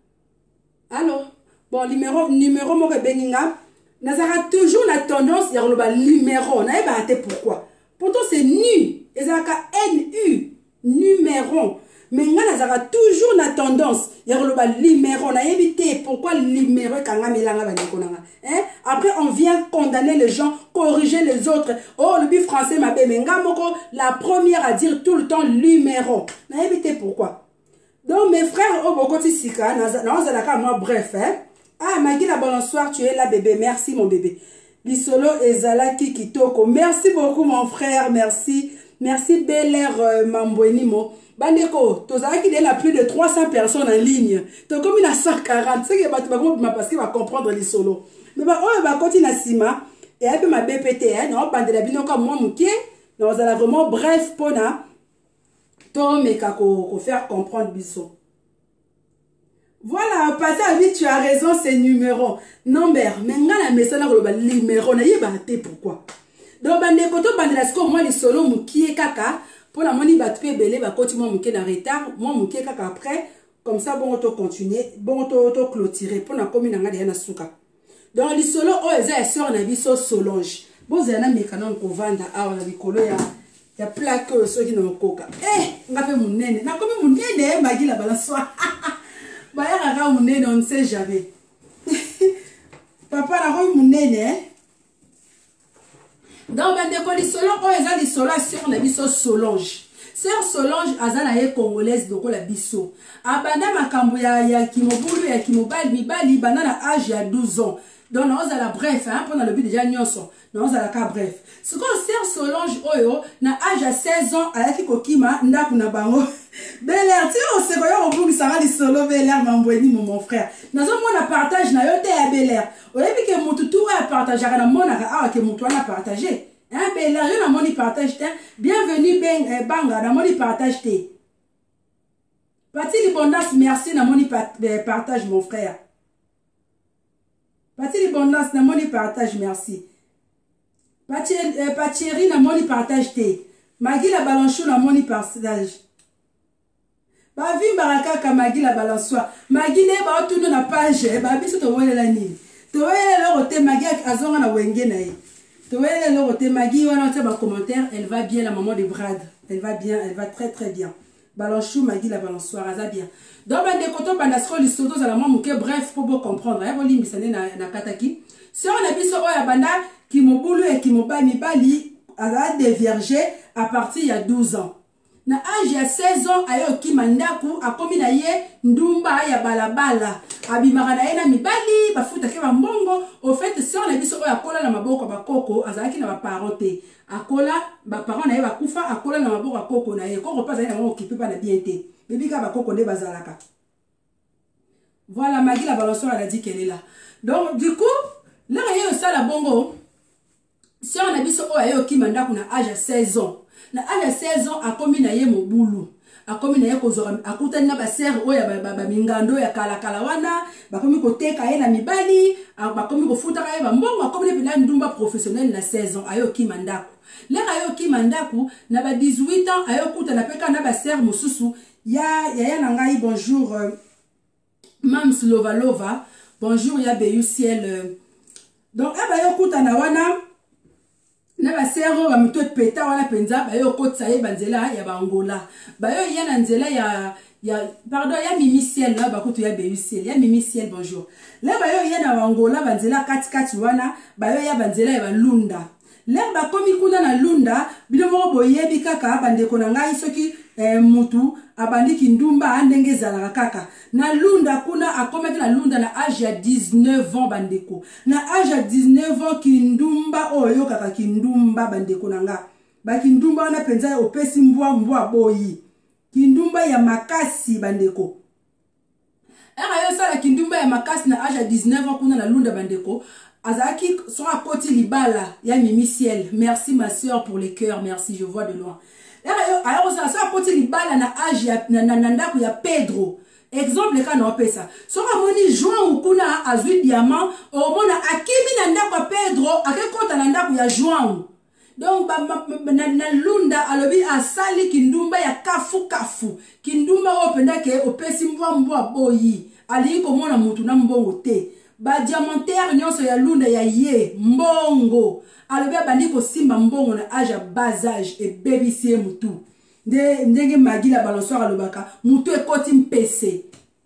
bon numéro mo ke beninga nazara toujours la tendance ya loba numéro na eba te pourquoi pourtant c'est nu ezaka NU numéro mais nga nazara toujours la tendance ya loba numéro na ebité pourquoi numéro kanga melanga ba nekonanga hein après on vient condamner les gens corriger les autres oh le bi français ma bébé nga moko la première à dire tout le temps numéro na ebité pourquoi donc mes frères au bokoti sika na moi bref hein ah Maggie la bonsoir tu es là bébé merci mon bébé Lisolo ezalaki kitoko merci beaucoup mon frère merci Bel Air Mambwenimo bandeko tozalaki de la plus de 300 personnes en ligne to comme na 140 c'est que parce que va comprendre Lisolo mais ba oyo ba koti na sima et un peu ma BPT hein non bandela bino comme moi mukie non ça vraiment bref pona to meka ko faire comprendre biso. Voilà, Pata, oui, tu as raison, c'est numéro. Non, mais la message là, numéro, na yeba te pourquoi. Donc, bande koto bande la sko moi les solo mukie kaka pour la moni batpe belé ba koti moi mukie na retard, moi mukie kaka après comme ça bon auto continuer, bon auto clôturer pour na komi na ngade na suka. Donc les solo o eza sœur na biso Solange. Boza na mekana ko vanda awa na likolo ya plaque so ki na koka. Ngape munene, na komi munene Maggie la balançoire. On ne sait jamais. Papa la munene. Donc bandeko li solo o eza li solo sur na biso Solange. Sœur Solange azana ye congolaise doko la biso. Abanda makambo ya kimobulu ya kimobali mibali bana na âge ya 12 ans. Donc on a la bref hein pendant le but déjà nyonso. Non on a la cas bref. Ce qu'on Sœur Solange oyo na âge à 16 ans ayaki kokima ndaku na bango. Bel Air tu on se voyait au bout ça va li solo Bel Air Mambweni mon frère. Nazo mona partage na yo te ya Bel Air. Oyebi ke mutu tu a partager na mona ka ke mutu na partager. Hein Bel Air yo na moni partage te. Bienvenue banga na moni partage te. Pati Libondas merci na moni partage mon frère. Pati Libondas na moni partage merci. Pacheri na moni partage te. Maggie la balanchou na moni partage. Ba vi baraka ka Maggie la balançoire. Maggie ne ba tout na page ba biso to wele la nini. To wele lo rote Maggie azonga na wenge na ye. To wele lo rote Maggie wana te ba commentaire, elle va bien la maman de Brad. Elle va bien, elle va très très bien. Balanchou Maggie la balançoire aza bien. Donc bande koto banda sko li soto za la maman muke bref pour bon comprendre. Ya boli misane na kataki. Sur na biso oya banda qui mobulu et qui mobali bali aza déviergé à partir il y a 12 ans. Na âge ya 16 ans ayo ki mandaku akomi na ye ndumba ya balabala abimaka na ye na mibali bafutake bambongo. Au fait sœur na biso oyo akola na maboko bakoko azalaki na baparent te, akola baparent na ye bakufa, akola na maboko akoko na ye, koko mpe azali nango okipe mpa na bien te, bebika bakoko nde bazalaka. Voilà, Maggie la balançoire elle a dit qu'elle est là. Donc du coup là il y a ça la bongo, si on a biso oyo ayo kimanda kuna âge à 16 ans, na âge à 16 ans akomi na ye mobulu, akomi na ye kozora akutani na baser oyo ba mingando ya kala kala wana, bakomi koteka ye na mibali, bakomi kofutaka ye bambongo, akomi na ndumba professionnel na 16 ans ayo kimandaku. Là ayo kimandaku na ba 18 ans ayo kutana peka na baser mosusu ya nangai bonjour Mams Lova, bonjour ya Beyu Ciel. Donc abayo kutana wana na basero ba mito peta wana penza bayo kotsa ye banzela ya bangola. Bayo ya na nzela ya pardon ya Mimi Ciel là bakutu ya Beyu Ciel. Ya Mimi Ciel bonjour. Là bayo ya na bangola banzela kati wana bayo ya banzela ya balunda. Lemba komi kuna na lunda bino moko boyebi kaka bandeko na ngai soki mutu abandiki ndumba andenge zalaka kaka na lunda kuna akomaki na lunda na âge ya 19 ans bandeko na âge ya 19 ans kindumba oyo kaka kindumba bandeko na nga bakindumba wana penza opesi mbwa boyi kindumba ya makasi bandeko yo sala kindumba ya makasi na âge ya 19 ans kuna na lunda bandeko azaki son à côté libala ya Mimi Ciel. Merci ma soeur pour les cœurs, merci, je vois de loin. Alors ça à côté libala na âge ya nandaku ya Pedro. Exemple ka na pesa. So ka moni Joan ukuna azui diamant, o mona akimi nandaku ya Pedro, akekota nandaku ya Joan. Donc na lunda alobi asali kindumba ya kafu. Kindumba openda ke opesi mbwa boyi. Ali ko mona mutu na mbongo te. Ba diamantaire nyonso ya lunda ya ye mbongo alobi abandi kosimba mbongo na âge ya bas âge et baby sie mutu ndenge Maggie la balançoire alobaka mutu ekoti mpese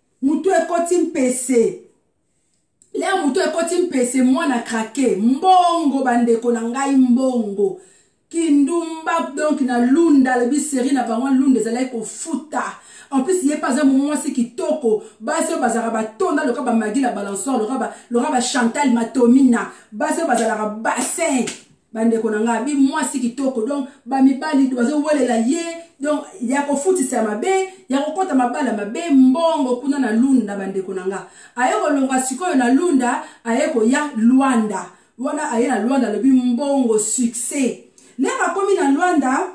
lea mutu ekoti mpese mwana krake mbongo bandeko na ngai mbongo kindumba donc na lunda alobi série na bango lunda ezalaki kofuta. En plus, il n'y a pas un moment qui toko. Baso bazaraba tonda le kaba Maggie la balançoire, le kaba Chantal Matomina. Baso bazaraba bassin. Bande konanga bi moi si qui toko. Donc ba mi bali baso wole la ye. Donc il y a ko futi sa mabe, il y a ko kota mabala mabe mbongo kuna na lunda bande konanga. Ayeko longa sikoyo na lunda, ayeko ya Luanda. Wana aye na Luanda le bi mbongo succès. Lera komi na Luanda.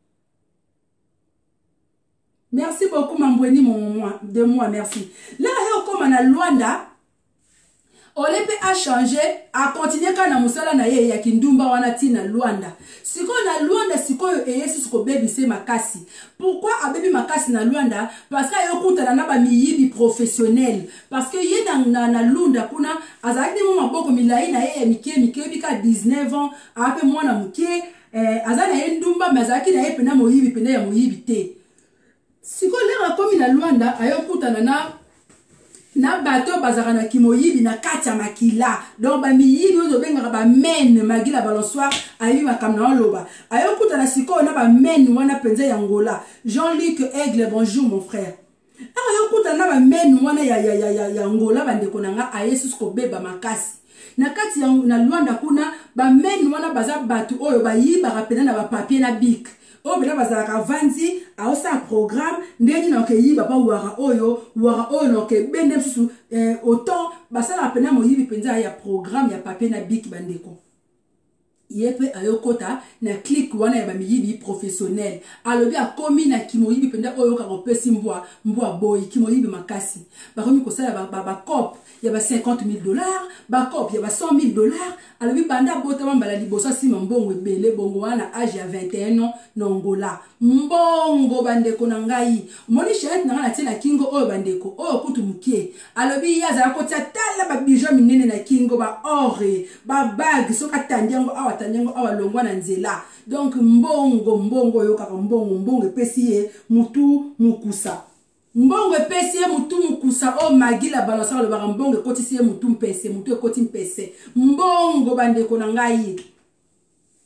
Merci beaucoup, Mambweni, de moi, merci. Là, comme on a Luanda, Olepe a changé, a continué quand on a moussala na ye, ya kindumba wanati na Luanda. Siko na Luanda, siko yesu siko baby se makasi. Pourquoi a baby makasi na Luanda? Parce que yo kuta na ba miyibi professionnel. Parce que ye na Lunda kuna, azaki de mou maboko milai na ye, mike bika 19 ans, a ape mwana muke, azana ye ndumba, mazaki na ye pena moyibi, pena ya moyibi te. Siko lera komi na Luanda ayokuta na bato bazara na kimoyibi na kati ya makila. Donc ba miyibi ozo benga ba men Maggie la balançoire ayi makamna loba. Ayokuta na siko na ba men wana penza ya Angola. Jean-Luc Aigle bonjour mon frère. Ayokuta na ba men wana ya Angola bandeko nanga ayesu ko beba makasi. Na kati ya na Luanda kuna ba men wana baza bato oyo bayiba rapena na ba papier na bic. Oh, mais là, bazalaka vanzi, a aussi un programme, ndeni na okeyi, baba wara oyo, no ke bende susu, autant, basa la pena moyibi penza ya programme, ya papier na bik bandeko. Yepe ayokota, na click wana ya bamiyibi professionnel. Alobi a komi na kimoyibi penda oyo karopesi mbwa boy, kimoyibi makasi. Baromi kosa ya ba cop, ya ba $50,000, ba cop, ya ba $100,000. Alobi banda bota mambala libosa si mbongo ebele bongo wana âge ya 21 ans na Angola. Mbongo bandeko na ngai. Moni chéret na tina kingo oyo bandeko, oyo kutu mukie. Alobi yaza kotia tala ba bijou minene na kingo ba ore, ba bag soka tandiango awa longwa na nzela. Donc mbongo yo kaka mbongo epesi ye mutu mukusa. Mbongo epesi ye mutu mukusa o Maggie la balançoire le bara mbongo ekotisi ye mutu mpese, mutu ekoti mpese. Mbongo bandeko na ngai.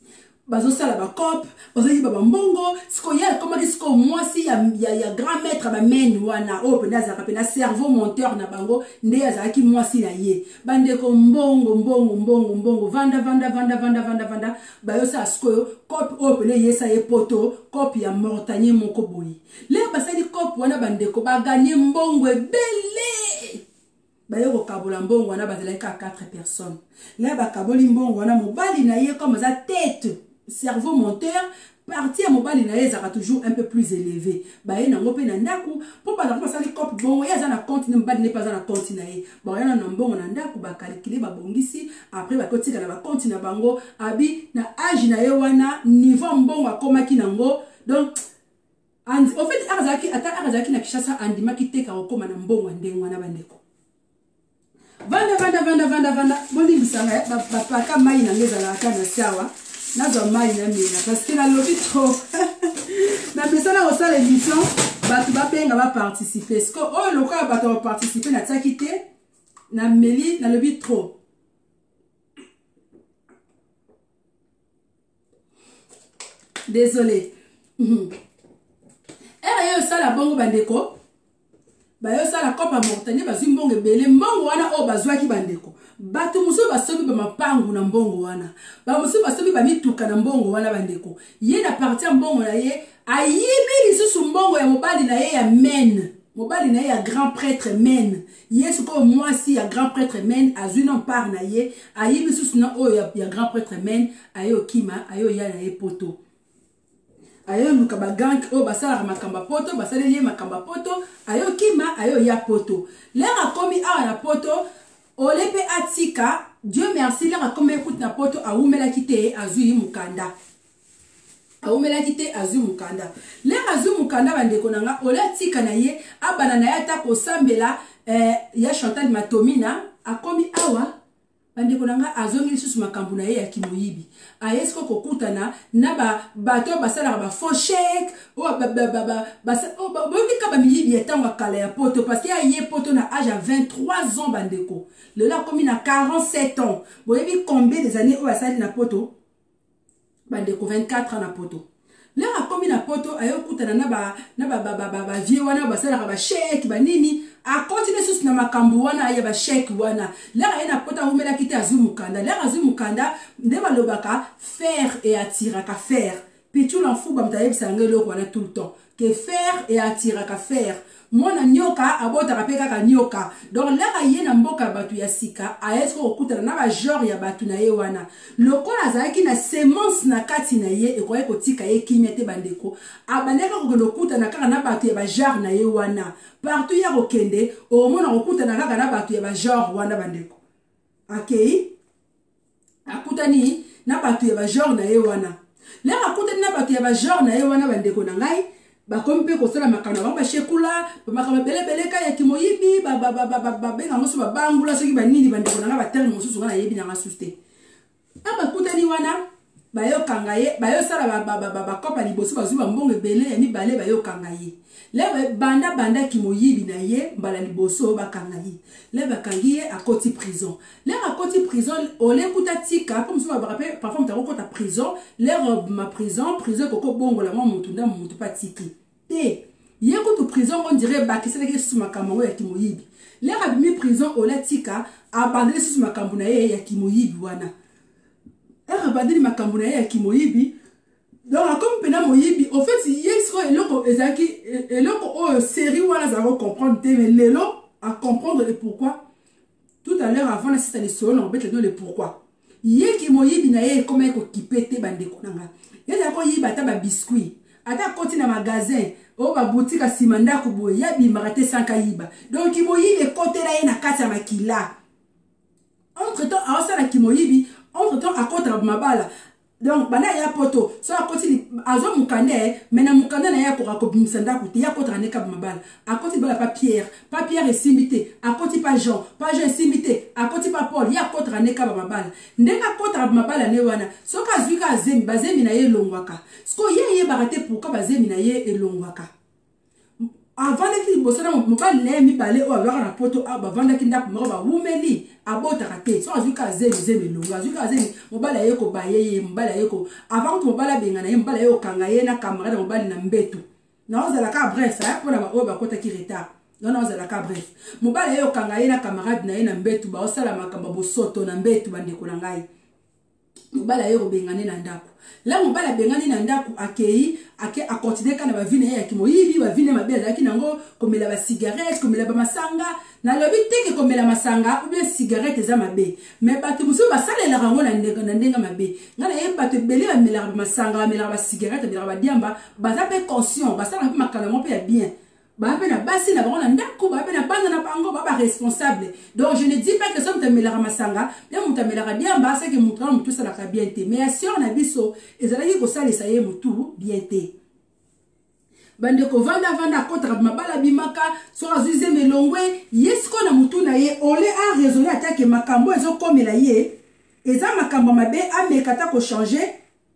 bazo sala ba cop bazo yiba ba mbongo siko ya comme siko moi si ya grand maître ba men wana o pena za pena cerveau monteur na bango nde ya zaki moi si na ye bande ko mbongo vanda ba yo sa siko cop o pena yesa ye poto cop ya mortanier moko boyi le basali cop wana bande ko ba gagner mbongo ebele bayo ko kabola mbongo wana bazali ka 4 personnes là ba kaboli mbongo wana mobali na ye comme za tête cerveau monteur partie à mobali na ye zaka toujours un peu plus élevé baye na ngope na ndaku po ba na sali cop bongo ya za na compte ne mbali ne pas na compte na ye ba yana na mbongo na ndaku ba calculer ba bongisi après ba kotika na ba compte na bango abi na âge na ye wana niveau mbongo akomaki nango donc en fait arazaki na kishasa andimaki teka okoma na mbongo ndengo wana bandeko vanda boli bisanga ba paka mai na ngeza la kana sawa nazo mai na mina parce que na lobi trop na pesana au salle émission batu ba benga ba participer parce que oh loka batu ba participer na tsakite na meli na lobi trop désolé era yo sala bongo bandeko bayo sala kopa mortanier bazwi mbongo ebele mbongo wana o bazwaki bandeko bato musu basobi ba mapangu na mbongo wana ba musu basobi ba mituka na mbongo wana bandeko ye na partir mbongo na ye ayibi lisusu mbongo ya mobali na ye ya men mobali na ye ya grand prêtre men yesu ko mwasi ya grand prêtre men azwi non part na ye ayibi lisusu na o ya grand prêtre men ayo kima ayo ya na ye poto ayo luka bagank o basala makamba poto basala ye makamba poto ayo kima ayo ya poto lera komi awa na poto olepe atika Dieu merci lera komi écoute na poto aumela kite azui mukanda aumela kite azui mukanda lera azui mukanda bandeko nanga ole atika na ye abana na yata ko sambela ya Chantal Matomina akomi awa bandeko nanga azongi lisusu makambo na ye ya kimoyibi ayesko kokutana na bato basala ba faux chèque o ba miyibi etango kala ya poto parce que ye poto na âge à 23 ans bandeko le là comme na 47 ans boyebi combien des années o asali na poto bandeko 24 ans na poto lera komi na poto ayo kutana na ba vie wana basala ba chèque ba nini a continuer sus na makambu wana ya ba chèque wana lera ena poto umela kite azumukanda lera azumukanda nde balobaka faire et attirer ka faire pitu l'enfou ba mtayebisa ngelo wana tout le temps que faire et attirer ka faire mona nyoka abota kapeka ka nyoka donc lera yena mboka batu ya sika ayesko okutana na ba genre ya batu na ye wana lokola azaki na semence na kati na ye ekoye kotika ye kimete bandeko abandeka ko lokutana kaka na batu ya ba genre na ye wana partout ya kokende o mona okutana kaka na batu ya ba genre wana bandeko akei akutani na batu ya ba genre na ye wana lera akutani na batu ya ba genre na ye wana bandeko na ngai bakompe ko sala makana ba shekula ba makama bele ka ya kimoyibi ba benga ngoso ba bangula soki ba nini bandeko na ba terme mosusu ngana yebi na ngasuste aba kutani wana bayo kangaye bayo sala ba kopa liboso bazwi ba mbongo bele ya mibale bayo kangaye le banda kimoyibi na ye mbala liboso ba kangaye le ba kangiye akoti prison le akoti prison ole kutatika comme ça ba rappel parfois mtako kota prison le ma prison koko bongo la mutu nda mutu patiki te ye ko to prison on dirait ba kisele ke suma kamango ya kimoyibi le rabimi prison ole tika abandele suma kambu na ye ya kimoyibi wana abandele makambu na ye ya kimoyibi donc comme pena moyibi au fait yesko eloko ezaki eloko o série wana za comprendre te mais lelo à comprendre le pourquoi tout à l'heure avant la sista les solo on bête le pourquoi yeki moyibi na ye comme ko kipete bandeko nanga yeza ko yiba ta ba biscuit ata koti na magasin o ba boutique a simanda ko boye ya bi marate sanka yiba donc moyibi kote na ye na kati ya makila entre temps a osala kimoyibi entre temps a contre mabala donc bana ya poto so akoti azo mukande mena mukande na ya ko bimsanda kuti ya kotra ne kab mabala akoti bala papier esimité akoti pa Jean esimité akoti pa Paul ya kotra ne kab mabala ndenga kotra mabala ne wana so ka zwika azemi bazemi na ye longwaka sko ye barate pourquoi bazemi na ye elongwaka avant ki bosana mobali na mibale o azwaka na poto a bavandaki ndako moko bawumeli abotaka te so azwika zemi lunga azwika zemi mobali ayeko bayeye mobali ayeko avant que mobali abengana ye mobali ayo kanga ye na camarade mobali na mbetu na ozalaka bref mpona oyo bakotaki retard non ozalaka bref mobali ayo kanga ye na camarade na ye na mbetu baosala makambo bosoto na mbetu bandeko na ngai mobali ayo kobengane na ndako la mobali abengani na ndako akei akontinue kana bavine ye ya kimoyibi bavine mabe azalaki nango komela basigarete komela bamasanga nalobi teke komela masanga ou bien cigarette eza mabe mais bato mosusu basalelaka yango na ndenge mabe nga na ye bato ebele bamelaka bamasanga bamelaka basigarete bamelaka badiamba baza mpe conscient basalaka mpe makala mpe ya bien bape na basi na bango na ndako bape na banda na bango baba responsable donc je ne dis pas que ça mutamela masanga bien mutamela diamba c'est que mutra mutu ça la bien té mais assure na biso ezalaki ko salisa ye mutu bien té bande ko vanda kontra mabala bimaka so azuze melongwe yesko na mutu na ye ole a raisonner attaque makambo ezo komela ye eza makambo mabe amekata ko changer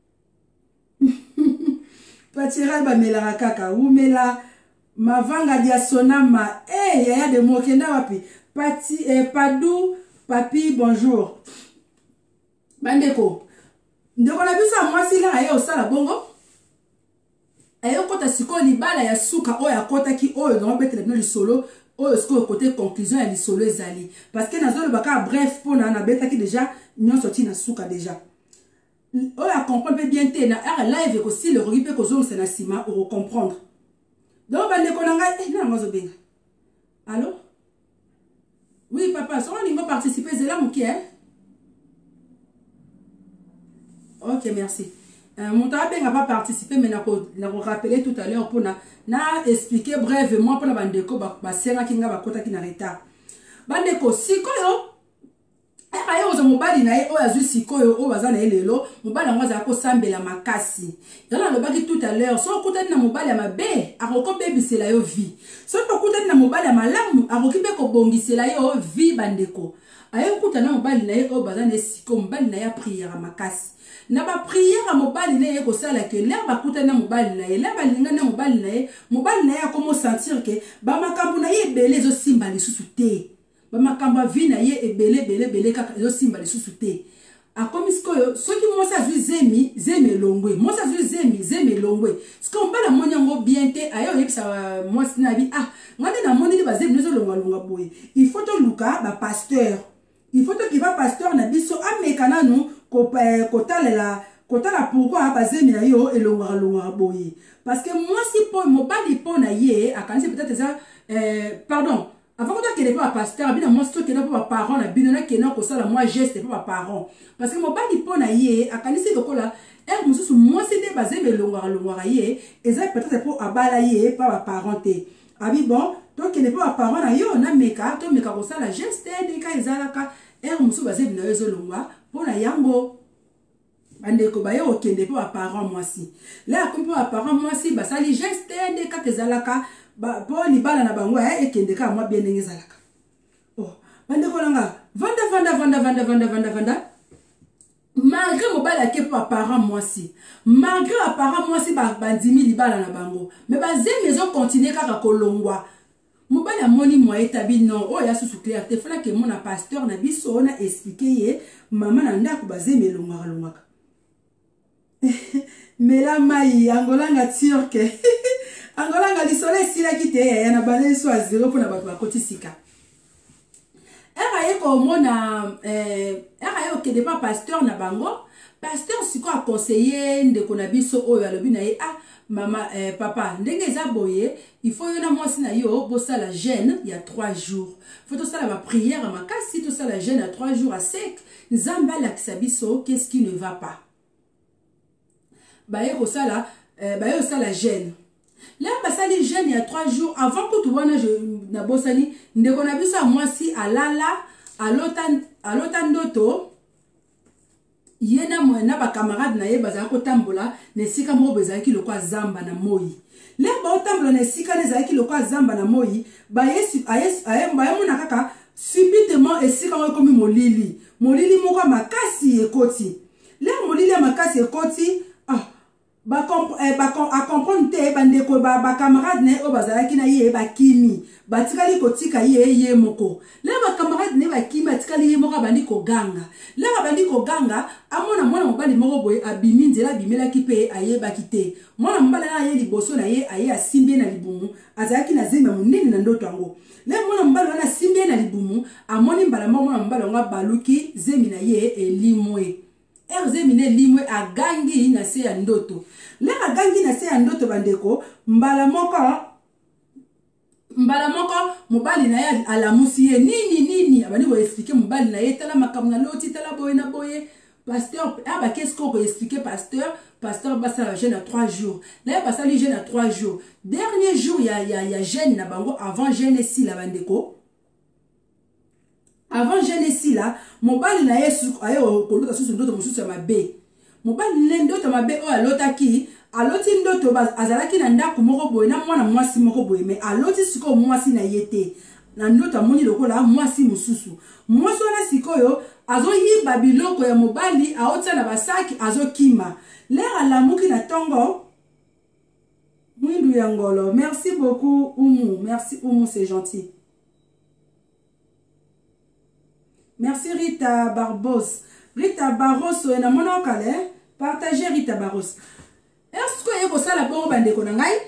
patira ba mela kaka umela mavanga dia sonama yaya de mokenda wapi pati padou papi bonjour bandeko ndeko na biso mwasi la ayo sala bongo ayo kota siko libala ya suka oyo akota ki oyo dans betele no lisolo oyo siko côté conclusion ya lisolo ezali parce que nazo le baka bref pona na beta ki déjà nyon sorti na suka déjà oyo a comprendre bien te na live ko si le regipe ko zo na sima o comprendre. Donc, allô? Oui, papa, si on va participer, c'est là, mon qui est? Ok, merci. Mon tabac n'a pas participé, mais n'a rappelé tout à l'heure pour expliquer brièvement pour la bandeko, basera qui n'a pas kota qui n'a retard. Bandeko, si koyo, ayo za mobali na ye o azu sikoyo o bazana elelo mobali ngwa za ko sambela makasi yana lobaki tout à l'heure so kutani na mobali ya mabe akoko bebisela yo vie so to kutani na mobali ya malamu akokibe ko bongisela yo vie bandeko ayo kutana na mobali na ye o bazana siko mobali na ya prière makasi na ba prière mobali na ye ko sala que l'air ba kutani na mobali na ye la ba linga na mobali na ye akomo sentir que ba makambu na ye belé zo simba lisusu te bamakamba vina ye ebele kaka ezo simba lisusu te akomiskoyo soki mosa azwi zemi longwe mosa azwi zemi longwe siko mbala moni yango bien te ayo yebisa mosi na bi ngande na moni li bazemi nezo longa boye il faut to luka ba pasteur il faut to kiva pasteur na biso ameka nanu kotala pourquoi bazemi na yo elonga boye parce que mosi po mobali po na ye akanisi peut-être ça pardon. Avant que tu aies pas pasteur, bien moi si tu n'as pas parents, na binona qui n'a que ça la moi geste pas parents. Parce que mon bali pona yé, a kanisi de kola, elle me sous moi c'est basé mais longa yé, et ça peut-être pour abalayer pas parenté. Abi bon, toi qui n'es pas parent na yo na meka, toi meka ko ça la geste de ka ezalaka, elle me sous basé na yo longa pour na yango. Bande ko ba yo kende pas parent moi si. Là comme pas parent moi si ba ça les gestes de ka ezalaka. Po libala na bango ekende ka mwa bien ndenge zalaka oh bande ko langa vanda malgré mobala ke pa parent moi si malgré parent moi si bandimi libala na bango mais bazemi ezo continuer kaka kolongwa mobala moni moi etabi non oh ya susu clair te fala ke mona pasteur na biso na expliquer ye mama na ndako bazemi longwa mais la mai angolanga turque angolanga lisole sila kite ya na bale so a 0 pour na bato bakoti sika ko mona yo ke de pas pasteur na bango pasteur siko a conseiller ndeko na biso oyo alobi na ye mama papa ndenge za boye il faut yo na mwasi na yo bosa la jeûne il y a 3 jours faut to sala ba prière makasi to sala jeûne à 3 jours à sec nzamba la kisabiso qu'est-ce qui ne va pas baye ko sala jeûne. Là, basali jeûne il y a 3 jours avant que tu vois na bosani ndeko na biso moi si alala alotandoto yena mwana ba camarade na ye bazala ko tambola ne sika mo bezaki lokwa zamba na moyi le ba otambola ne sika ne zaki lokwa zamba na moyi ba yesu mona kaka subitement esika mo komi molili moko makasi ekoti le molili makasi ekoti a comprendre te bandeko ba camarade ne o bazalaki na ye ba kimi batikali kotika ye moko le ba camarade ne ba kimi batikali ye moko bandi ko ganga le bandi ko ganga amona mwana mobali moko boye abimi nzela bimela kipe aye bakite mwana mobali na ye liboso na ye aye asimbi na libumu azalaki na zema munene na ndoto yango le mwana mobali wana simbi na libumu amoni mbala mwana mobali nga baluki zemi na ye elimwe Erzemine limwe agangi na se ya ndoto. Le agangi na se ya ndoto bandeko mbala moko mobali na ye alamusi ye nini abani ko expliquer mobali na ye tala makamna loti tala boye na boye pasteur qu'est-ce qu'on peut expliquer pasteur basa la jeûne à 3 jours. Là basa li jeûne à 3 jours. Dernier jour il y a jeûne na bango avant jeûne si la bandeko. Avant Genesis là, mobali na yesu ayo koluka susu ndoto mususu ya mabe. Mobali ne ndoto mabe o alotaki, aloti ndoto azalaki na ndako moko boye na mwana mwasi moko boye me aloti siko mwasi na yete. Na ndoto amoni lokola mwasi mususu. Mwasi wana sikoyo azo yiba biloko ya mobali aota na basaki azo kima. Lera lamuki na tongo. Mwindu ya ngolo. Merci beaucoup Oumou. Merci Oumou, c'est gentil. Merci Rita Barbos. Rita Barros, na mono kale. Partagez Rita Barros. Est-ce que vous avez la bonne bande konangai?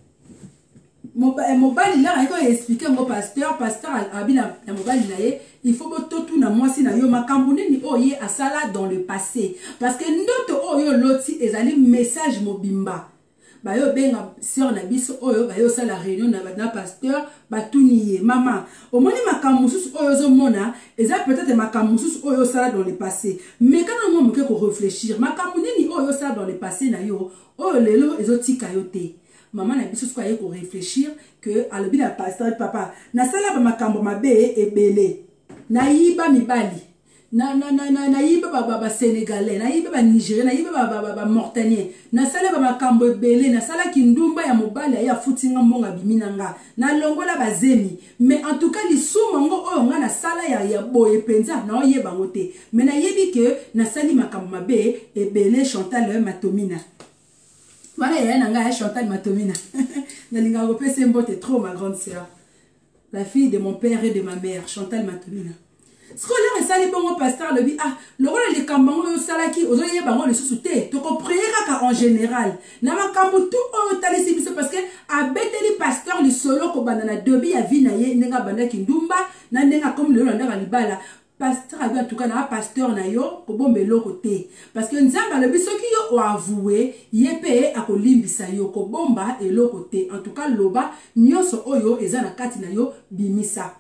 Mobali là, il expliquer mon pasteur abina na mobali na il faut boto tout na mwasi na yo makambune ni oye asala dans le passé. Parce que ndoto oyo loti ezali message mobimba. Ba yo benga sœur na biso oyo ba yo sala réunion na pasteur batuniye mama omoni makamususu oyo zo mona eza peut-être makamususu oyo sala dans le passé mais quand on moke ko réfléchir makamuni oyo sala dans le passé na yo oyo lelo ezotika yo te maman na biso ko ko réfléchir que alobi na pasteur papa na sala ba makambo mabe ebele na yiba mibali na yiba ba sénégalais na yiba ba nigérien na yiba ba mauritanien na sala ba makambo ebele na sala kindumba ya mobali ya futinga mbonga biminanga na longola bazemi mais en tout cas lisuma ngo oyo nga na sala ya boye penza na oyeba ngote mais na yebi que na sali makambo mabe ebele Chantal Matomina voilà ya nanga Chantal Matomina na linga ko pese mbote trop ma grande sœur la fille de mon père et de ma mère Chantal Matomina. Ce qu'on a resté bon pasteur le dit le rôle des cambango yo salaki ozoye bango le sous-souté to ko prier kaka en général na makambo tout o talisi biso parce que abeteli pasteur le solo ko banana dobi ya vie na ye nenga banda kindumba na nenga comme le landa libala pasteur a en tout cas na pasteur na yo ko bombelo côté parce que nzamba le biso ki yo o avoué yepé akolimbisa yo ko bomba et lo côté en tout cas loba nyoso oyo eza na kati na yo bimisa.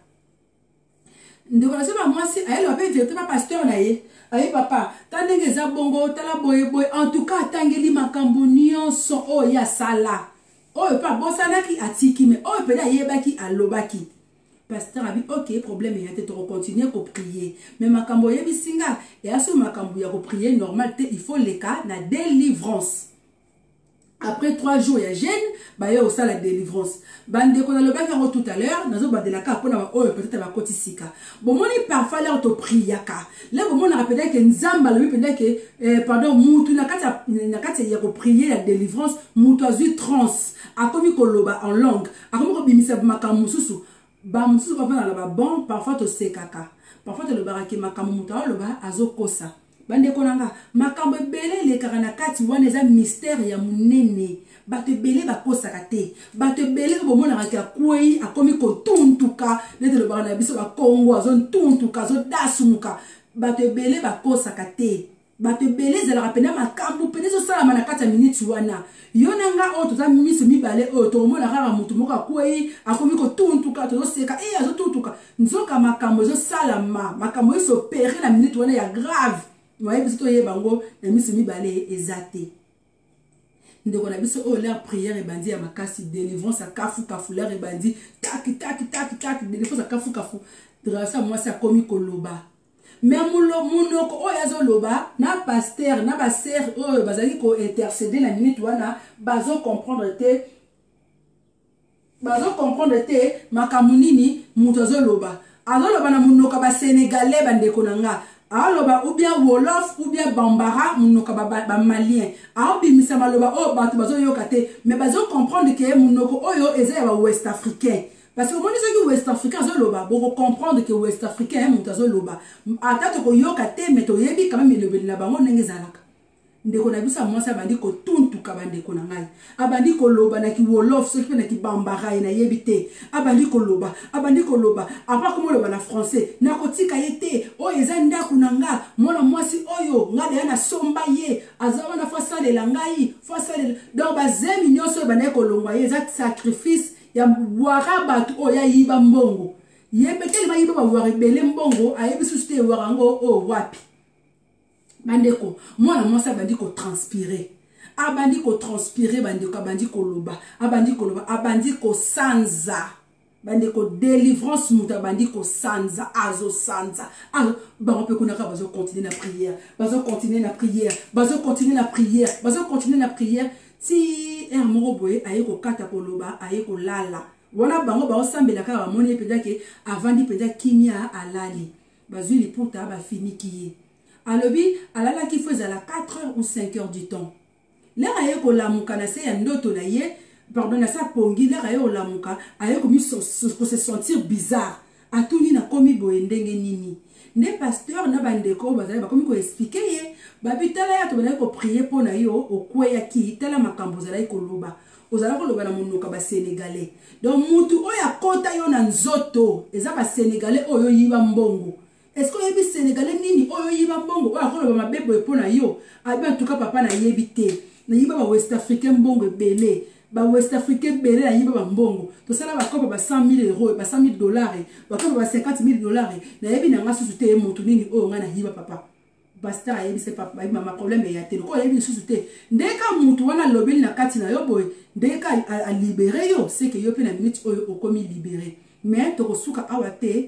Ndeko na seba mwasi ayelo ape vérité pa pasteur na ye aye papa tandenge za bongo tala boye boye en tout cas tangeli makambo nyonso o ya sala o pa bosanaki atiki mais o pe da yebaki alobaki pasteur abi OK problème ya te to continuer ko prier mais makambo yebi singa et aso makambo ya ko prier normal te il faut les cas na délivrance. Après 3 jours, il y a gêne, bah il y a aussi la délivrance. Bande qu'on a le bac tout à l'heure, nous avons de la carte pour avoir peut-être la cotisika. Bon, mon parfois là on priaka. Là bon, on a rappelé que nzamba le peut que pardon, moutou na kata il y a prier la délivrance, moutou azu trans, a comme koloba en langue, a comme ko bimisa makamususu. Ba mususu pa na la bon, parfois to sekaka. Parfois to le baraki makamu moutou le ba azokosa. Bande konanga makambo ebele le karanakati wana eza mystère ya munene bato ebele bakosaka te bato ebele bomona ka kwei akomi ko tuntuka nete le bana biso ba Kongo azon tuntuka zo dasumuka bato ebele bakosaka te bato ebele zela rapena makambo pene zo sala manakati ya minute wana yonanga o toza miso mibale o to mona kaka mutu moko kwei akomi ko tuntuka to seka azo tuntuka nzoka makambo zo sala makambo so pere na minute wana ya grave. Moi biso ye bango na miso mibale ezate ndeko na biso o leur prière et bandi ya makasi délivrance à kafu leur et bandi tak délivrance à kafu grâce à moi ça komi koloba mais munoko o yazo loba na pasteur na ba sœur o bazali ko intercéder la minute wana bazo comprendre te makamunini mutozo loba azoloba na munoko ba sénégalais bandeko nanga aloba ou bien wolof ou bien bambara munoko ba malien abimisa maloba o batu bazo yokate mais bazo comprendre que munoko oyo eza ya west africain parce que moni soki west africain zo loba boko comprendre que west africain mutazo loba ata to yokate mais to yebi quand même le na bango ndenge zalaka ndeko na biso mwasi abandi ko tuntuka bandeko na ngai abandi ko loba na ki wolof soki pe na ki bambara na yebi te abandi ko loba apa komo loba na français na kotika yete o eza ndaku na nga mwana mwasi oyo ngade yana somba ye azawa na fasa de la ngai fasa de donc bazemi nyonso bana ko longwa ye eza sacrifice ya wara batu o ya yiba mbongo yebeteli ba yiba ba wara bele mbongo ayebi susite warango o wapi bandeko mwana mwasi abandi ko transpirer abandi ko transpirer bandeko abandi ko loba abandi ko sanza bandeko délivrance muta abandi ko sanza azo sanza ba pe kuna ka bazo continuer na prière ti moko boye aye ko kata ko loba aye ko lala wala bango ba osambela ka ba moni penda ke avandi penda kimia alali bazui liputa ba finiki alobi alala ki faisait la 4 heures ou 5 heures du temps l'air aye ko lamuka na se ya ndoto na ye pardon na sa pongi l'air aye ko lamuka aye ko se sentir bizarre atuni na komi boye ndenge nini ne pasteur na bandeko bazali ba komi ko expliquer ye babitala ya to bana ko prier pour na yo okwe ya ki tala makambo zala ko loba ozala ko loba na munuka ba sénégalais donc mutu oya kota yo na nzoto eza ba sénégalais oyo yiba mbongo. Est-ce que yebi sénégalais nini oyo yiba mbongo oya ko loba mabebo epona yo abi en tout cas papa na yebite na yiba ba west africain mbongo belé ba west africain belé na yiba ba mbongo to sala ba kopa ba 100,000 euros ba 100,000 dollars ba kopa ba 50,000 dollars na yebi na nga susu te mutu nini oyo nga na yiba papa basta yebi c'est papa ma problème ya te ko yebi susu te ndeka mutu wana lobeli na kati na yo boy ndeka a libérer yo c'est que yo pe na minute oyo okomi libérer mais to ko suka awate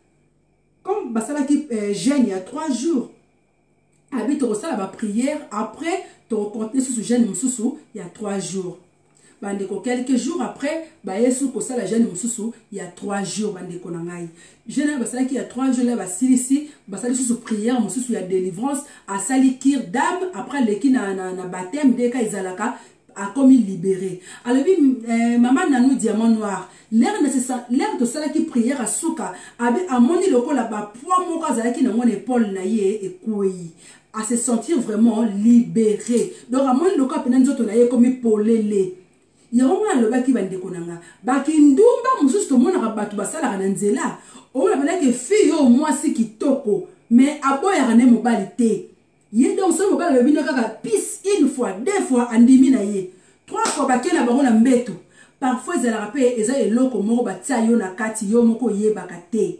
comme basala qui gêne il y a 3 jours habite au sala ba prière après to continuer sous gêne mususu il y a 3 jours bandeko quelques jours après ba yesu ko sala gêne mususu il y a 3 jours bandeko na ngai gêne basala qui il y a 3 jours là basilisi basali sous prière mususu il y a délivrance a sali kir d'âme après leki na baptême de ka izalaka a commis libéré alors maman nanou diamant noir l'air nécessaire l'air de cela qui prière à souka abi amoni loko la ba poids moko azalaki na mon épaule na ye ekouyi à se sentir vraiment libéré donc amoni loko pena nzoto na ye comme polele yonga loba ki bandeko nanga baki ndumba mususu to mona batu basala na nzela o na bana ke fille yo mwasi kitoko mais aboya ne mobali te ye donc so mobali bino kaka pis une fois 2 fois andimi na ye 3 fois bakena bango na mbeto parfois ezala rappel eza eloko moko batia yo na kati yo moko yebaka te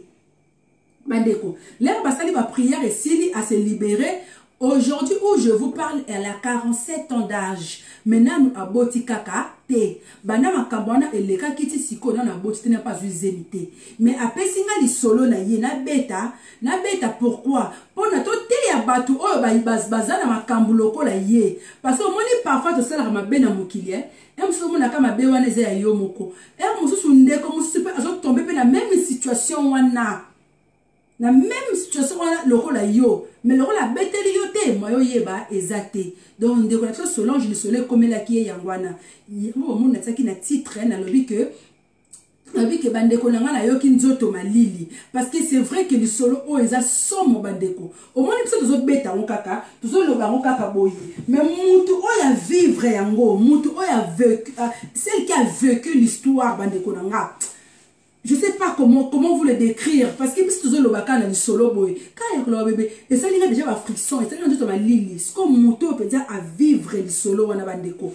bandeko l'air basali ba prière et sili à se libérer. Aujourd'hui où je vous parle, elle a 47 ans d'âge. Maintenant, à boti kaka te. Bana makambona eleka kiti siko na boti te na pas uzemité. Mais après singa li solo na ye na beta pourquoi? Pour na to te ya batu o ba bazana makambu loko la ye. Parce que moni parfois to sala ma bena mokilie. Em so mona kama be wana ze ya yo moko. Em mususu ndeko mususu pe azo tomber pe na même situation wana. La même situation le rôle yo mais le rôle a beteli yo te moyo yeba ezate donc de connexion Solange le soleil comme la qui est yangwana mo na tsaki na titre na lobi que bandeko nanga na yo ki nzoto malili parce que c'est vrai que le solo o eza somo bandeko au moins biso tozo beta ngaka tozo loba ngaka boye mais mutu o ya vivre yango mutu o ya vécu celle qui a vécu l'histoire bandeko nanga. Je ne sais pas comment vous le décrire parce que si tu as le bacan dans le solo boy quand il y a le bébé et ça il y a déjà la friction et ça il y a tout ma lili c'est comme moto peut dire à vivre le solo wana bandeko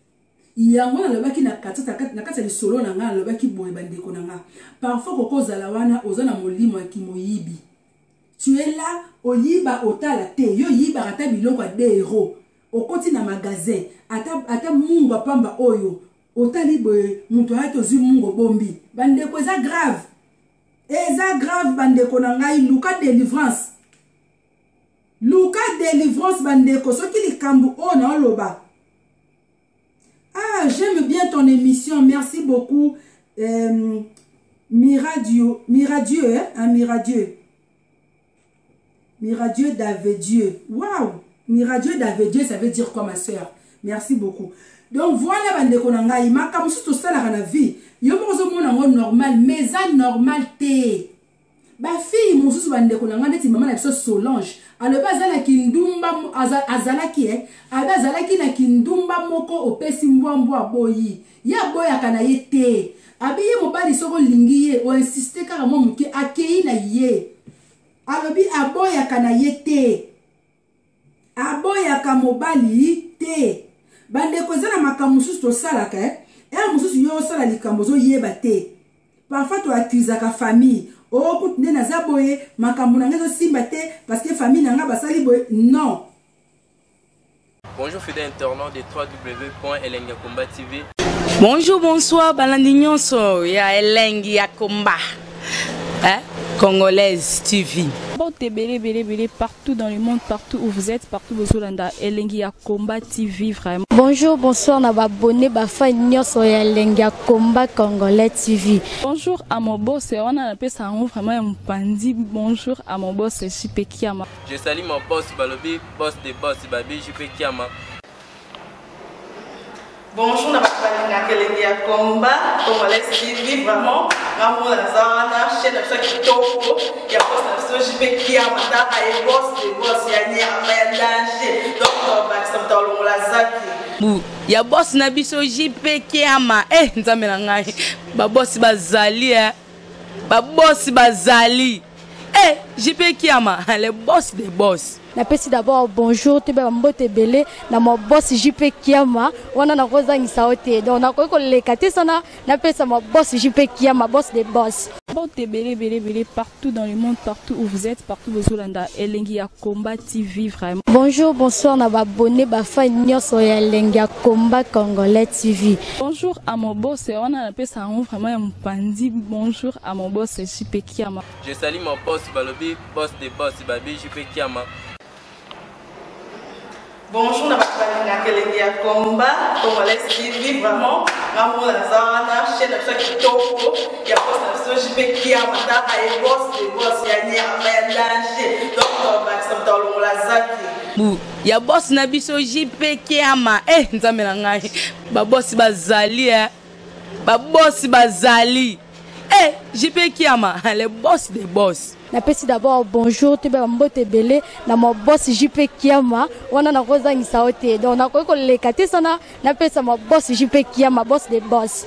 il y a ngona le baki na kata le solo na ngana le baki boy bandeko na nga parfois koko zala wana ozana molimo ki moyibi tu es là oyiba otala te yo yiba ata biloko a 2 euros au koti na magasin ata mungu pamba oyo otali boye muto ato zi mungo bombi bandeko eza grave bandeko na ngai luka délivrance bandeko soki likambu o na oloba. Ah, j'aime bien ton émission, merci beaucoup. Miradieu, hein, Miradieu. Miradieu Davedieu. Waouh! Miradieu Davedieu, ça veut dire quoi, ma soeur? Merci beaucoup. Donc voilà, bande konanga, il m'a comme tout ça dans la vie. Yo mozo mon normal, mais ça normal té. Ba fille mosusu bande konanga neti maman na biso Solange. Alors bazala kindumba azala ki azala ki na kindumba moko opesi mbwambwa boyi. Ya boya kana yete. Abi ye mobali soko lingi ye o insister kaka mo muke akei na ye. Alobi aboya kana yete. Aboya ka mobali te. Bande kozana makamususu to salaka mususu yo sala likambo zo yeba te. Parfois to accuse ka famille. Oh kutne na zaboye makambo na ngezo simba te parce que famille na nga basali boye. Non. Bonjour fidèles internautes de www.elengiakomba TV. Bonjour, bonsoir, balandi nyonso ya Elengi ya Komba. Congolaise TV. Belé partout dans le monde, partout où vous êtes, partout où vous êtes, Elengi ya Komba TV vraiment. Bonjour, bonsoir, na abonné bafa nyonso ya Elengi ya Komba Congolais TV. Bonjour à mon boss, on a appelé ça vraiment un pandi. Bonjour à mon boss, JP Kiama. Je salue mon boss Balobi, boss des boss Babi JP Kiama. Bonjour, na Elengi ya Komba Congolais TV vraiment. Maman na zana chaîne de kitoko ya boss na JP Kiama ta ay boss des boss ya ni ya danger. Donc ba ça tolo la zaki. Ya boss na biso JP Kiama nzambe na ngai ba boss bazali ba boss bazali JP Kiama le boss des boss. Napesi d'abord bonjour te ba mbote belé na mo boss JP Kiama wana na kozangisa ote donc na ko lekate sana napesa mo boss JP Kiama boss des boss. Belé partout dans le monde, partout où vous êtes, partout où vous êtes, Elengi ya Komba TV vraiment. Bonjour, bonsoir, na abonné bafa nyonso ya Elengi ya Komba Congolais TV. Bonjour à mon boss, on a appelé ça vraiment un pandi. Bonjour à mon boss JP Kiama. Je salue mon boss Balobi, boss des boss Babi JP Kiama. Bonjour, na Elengi ya Komba Congolais TV vraiment. Maman na zana chaîne de kitoko ya boss na JP Kiama ta ay boss des boss ya ni ya danger. Donc ba ça tolo la zaki. Ya boss na biso JP Kiama nzambe na ngai ba boss bazali ba boss bazali JP Kiama le boss des boss. Napesi d'abord bonjour te ba mbote belé na mo boss JP Kiama wana na kozangisa ote donc na ko lekate sana napesa mo boss JP Kiama boss des boss.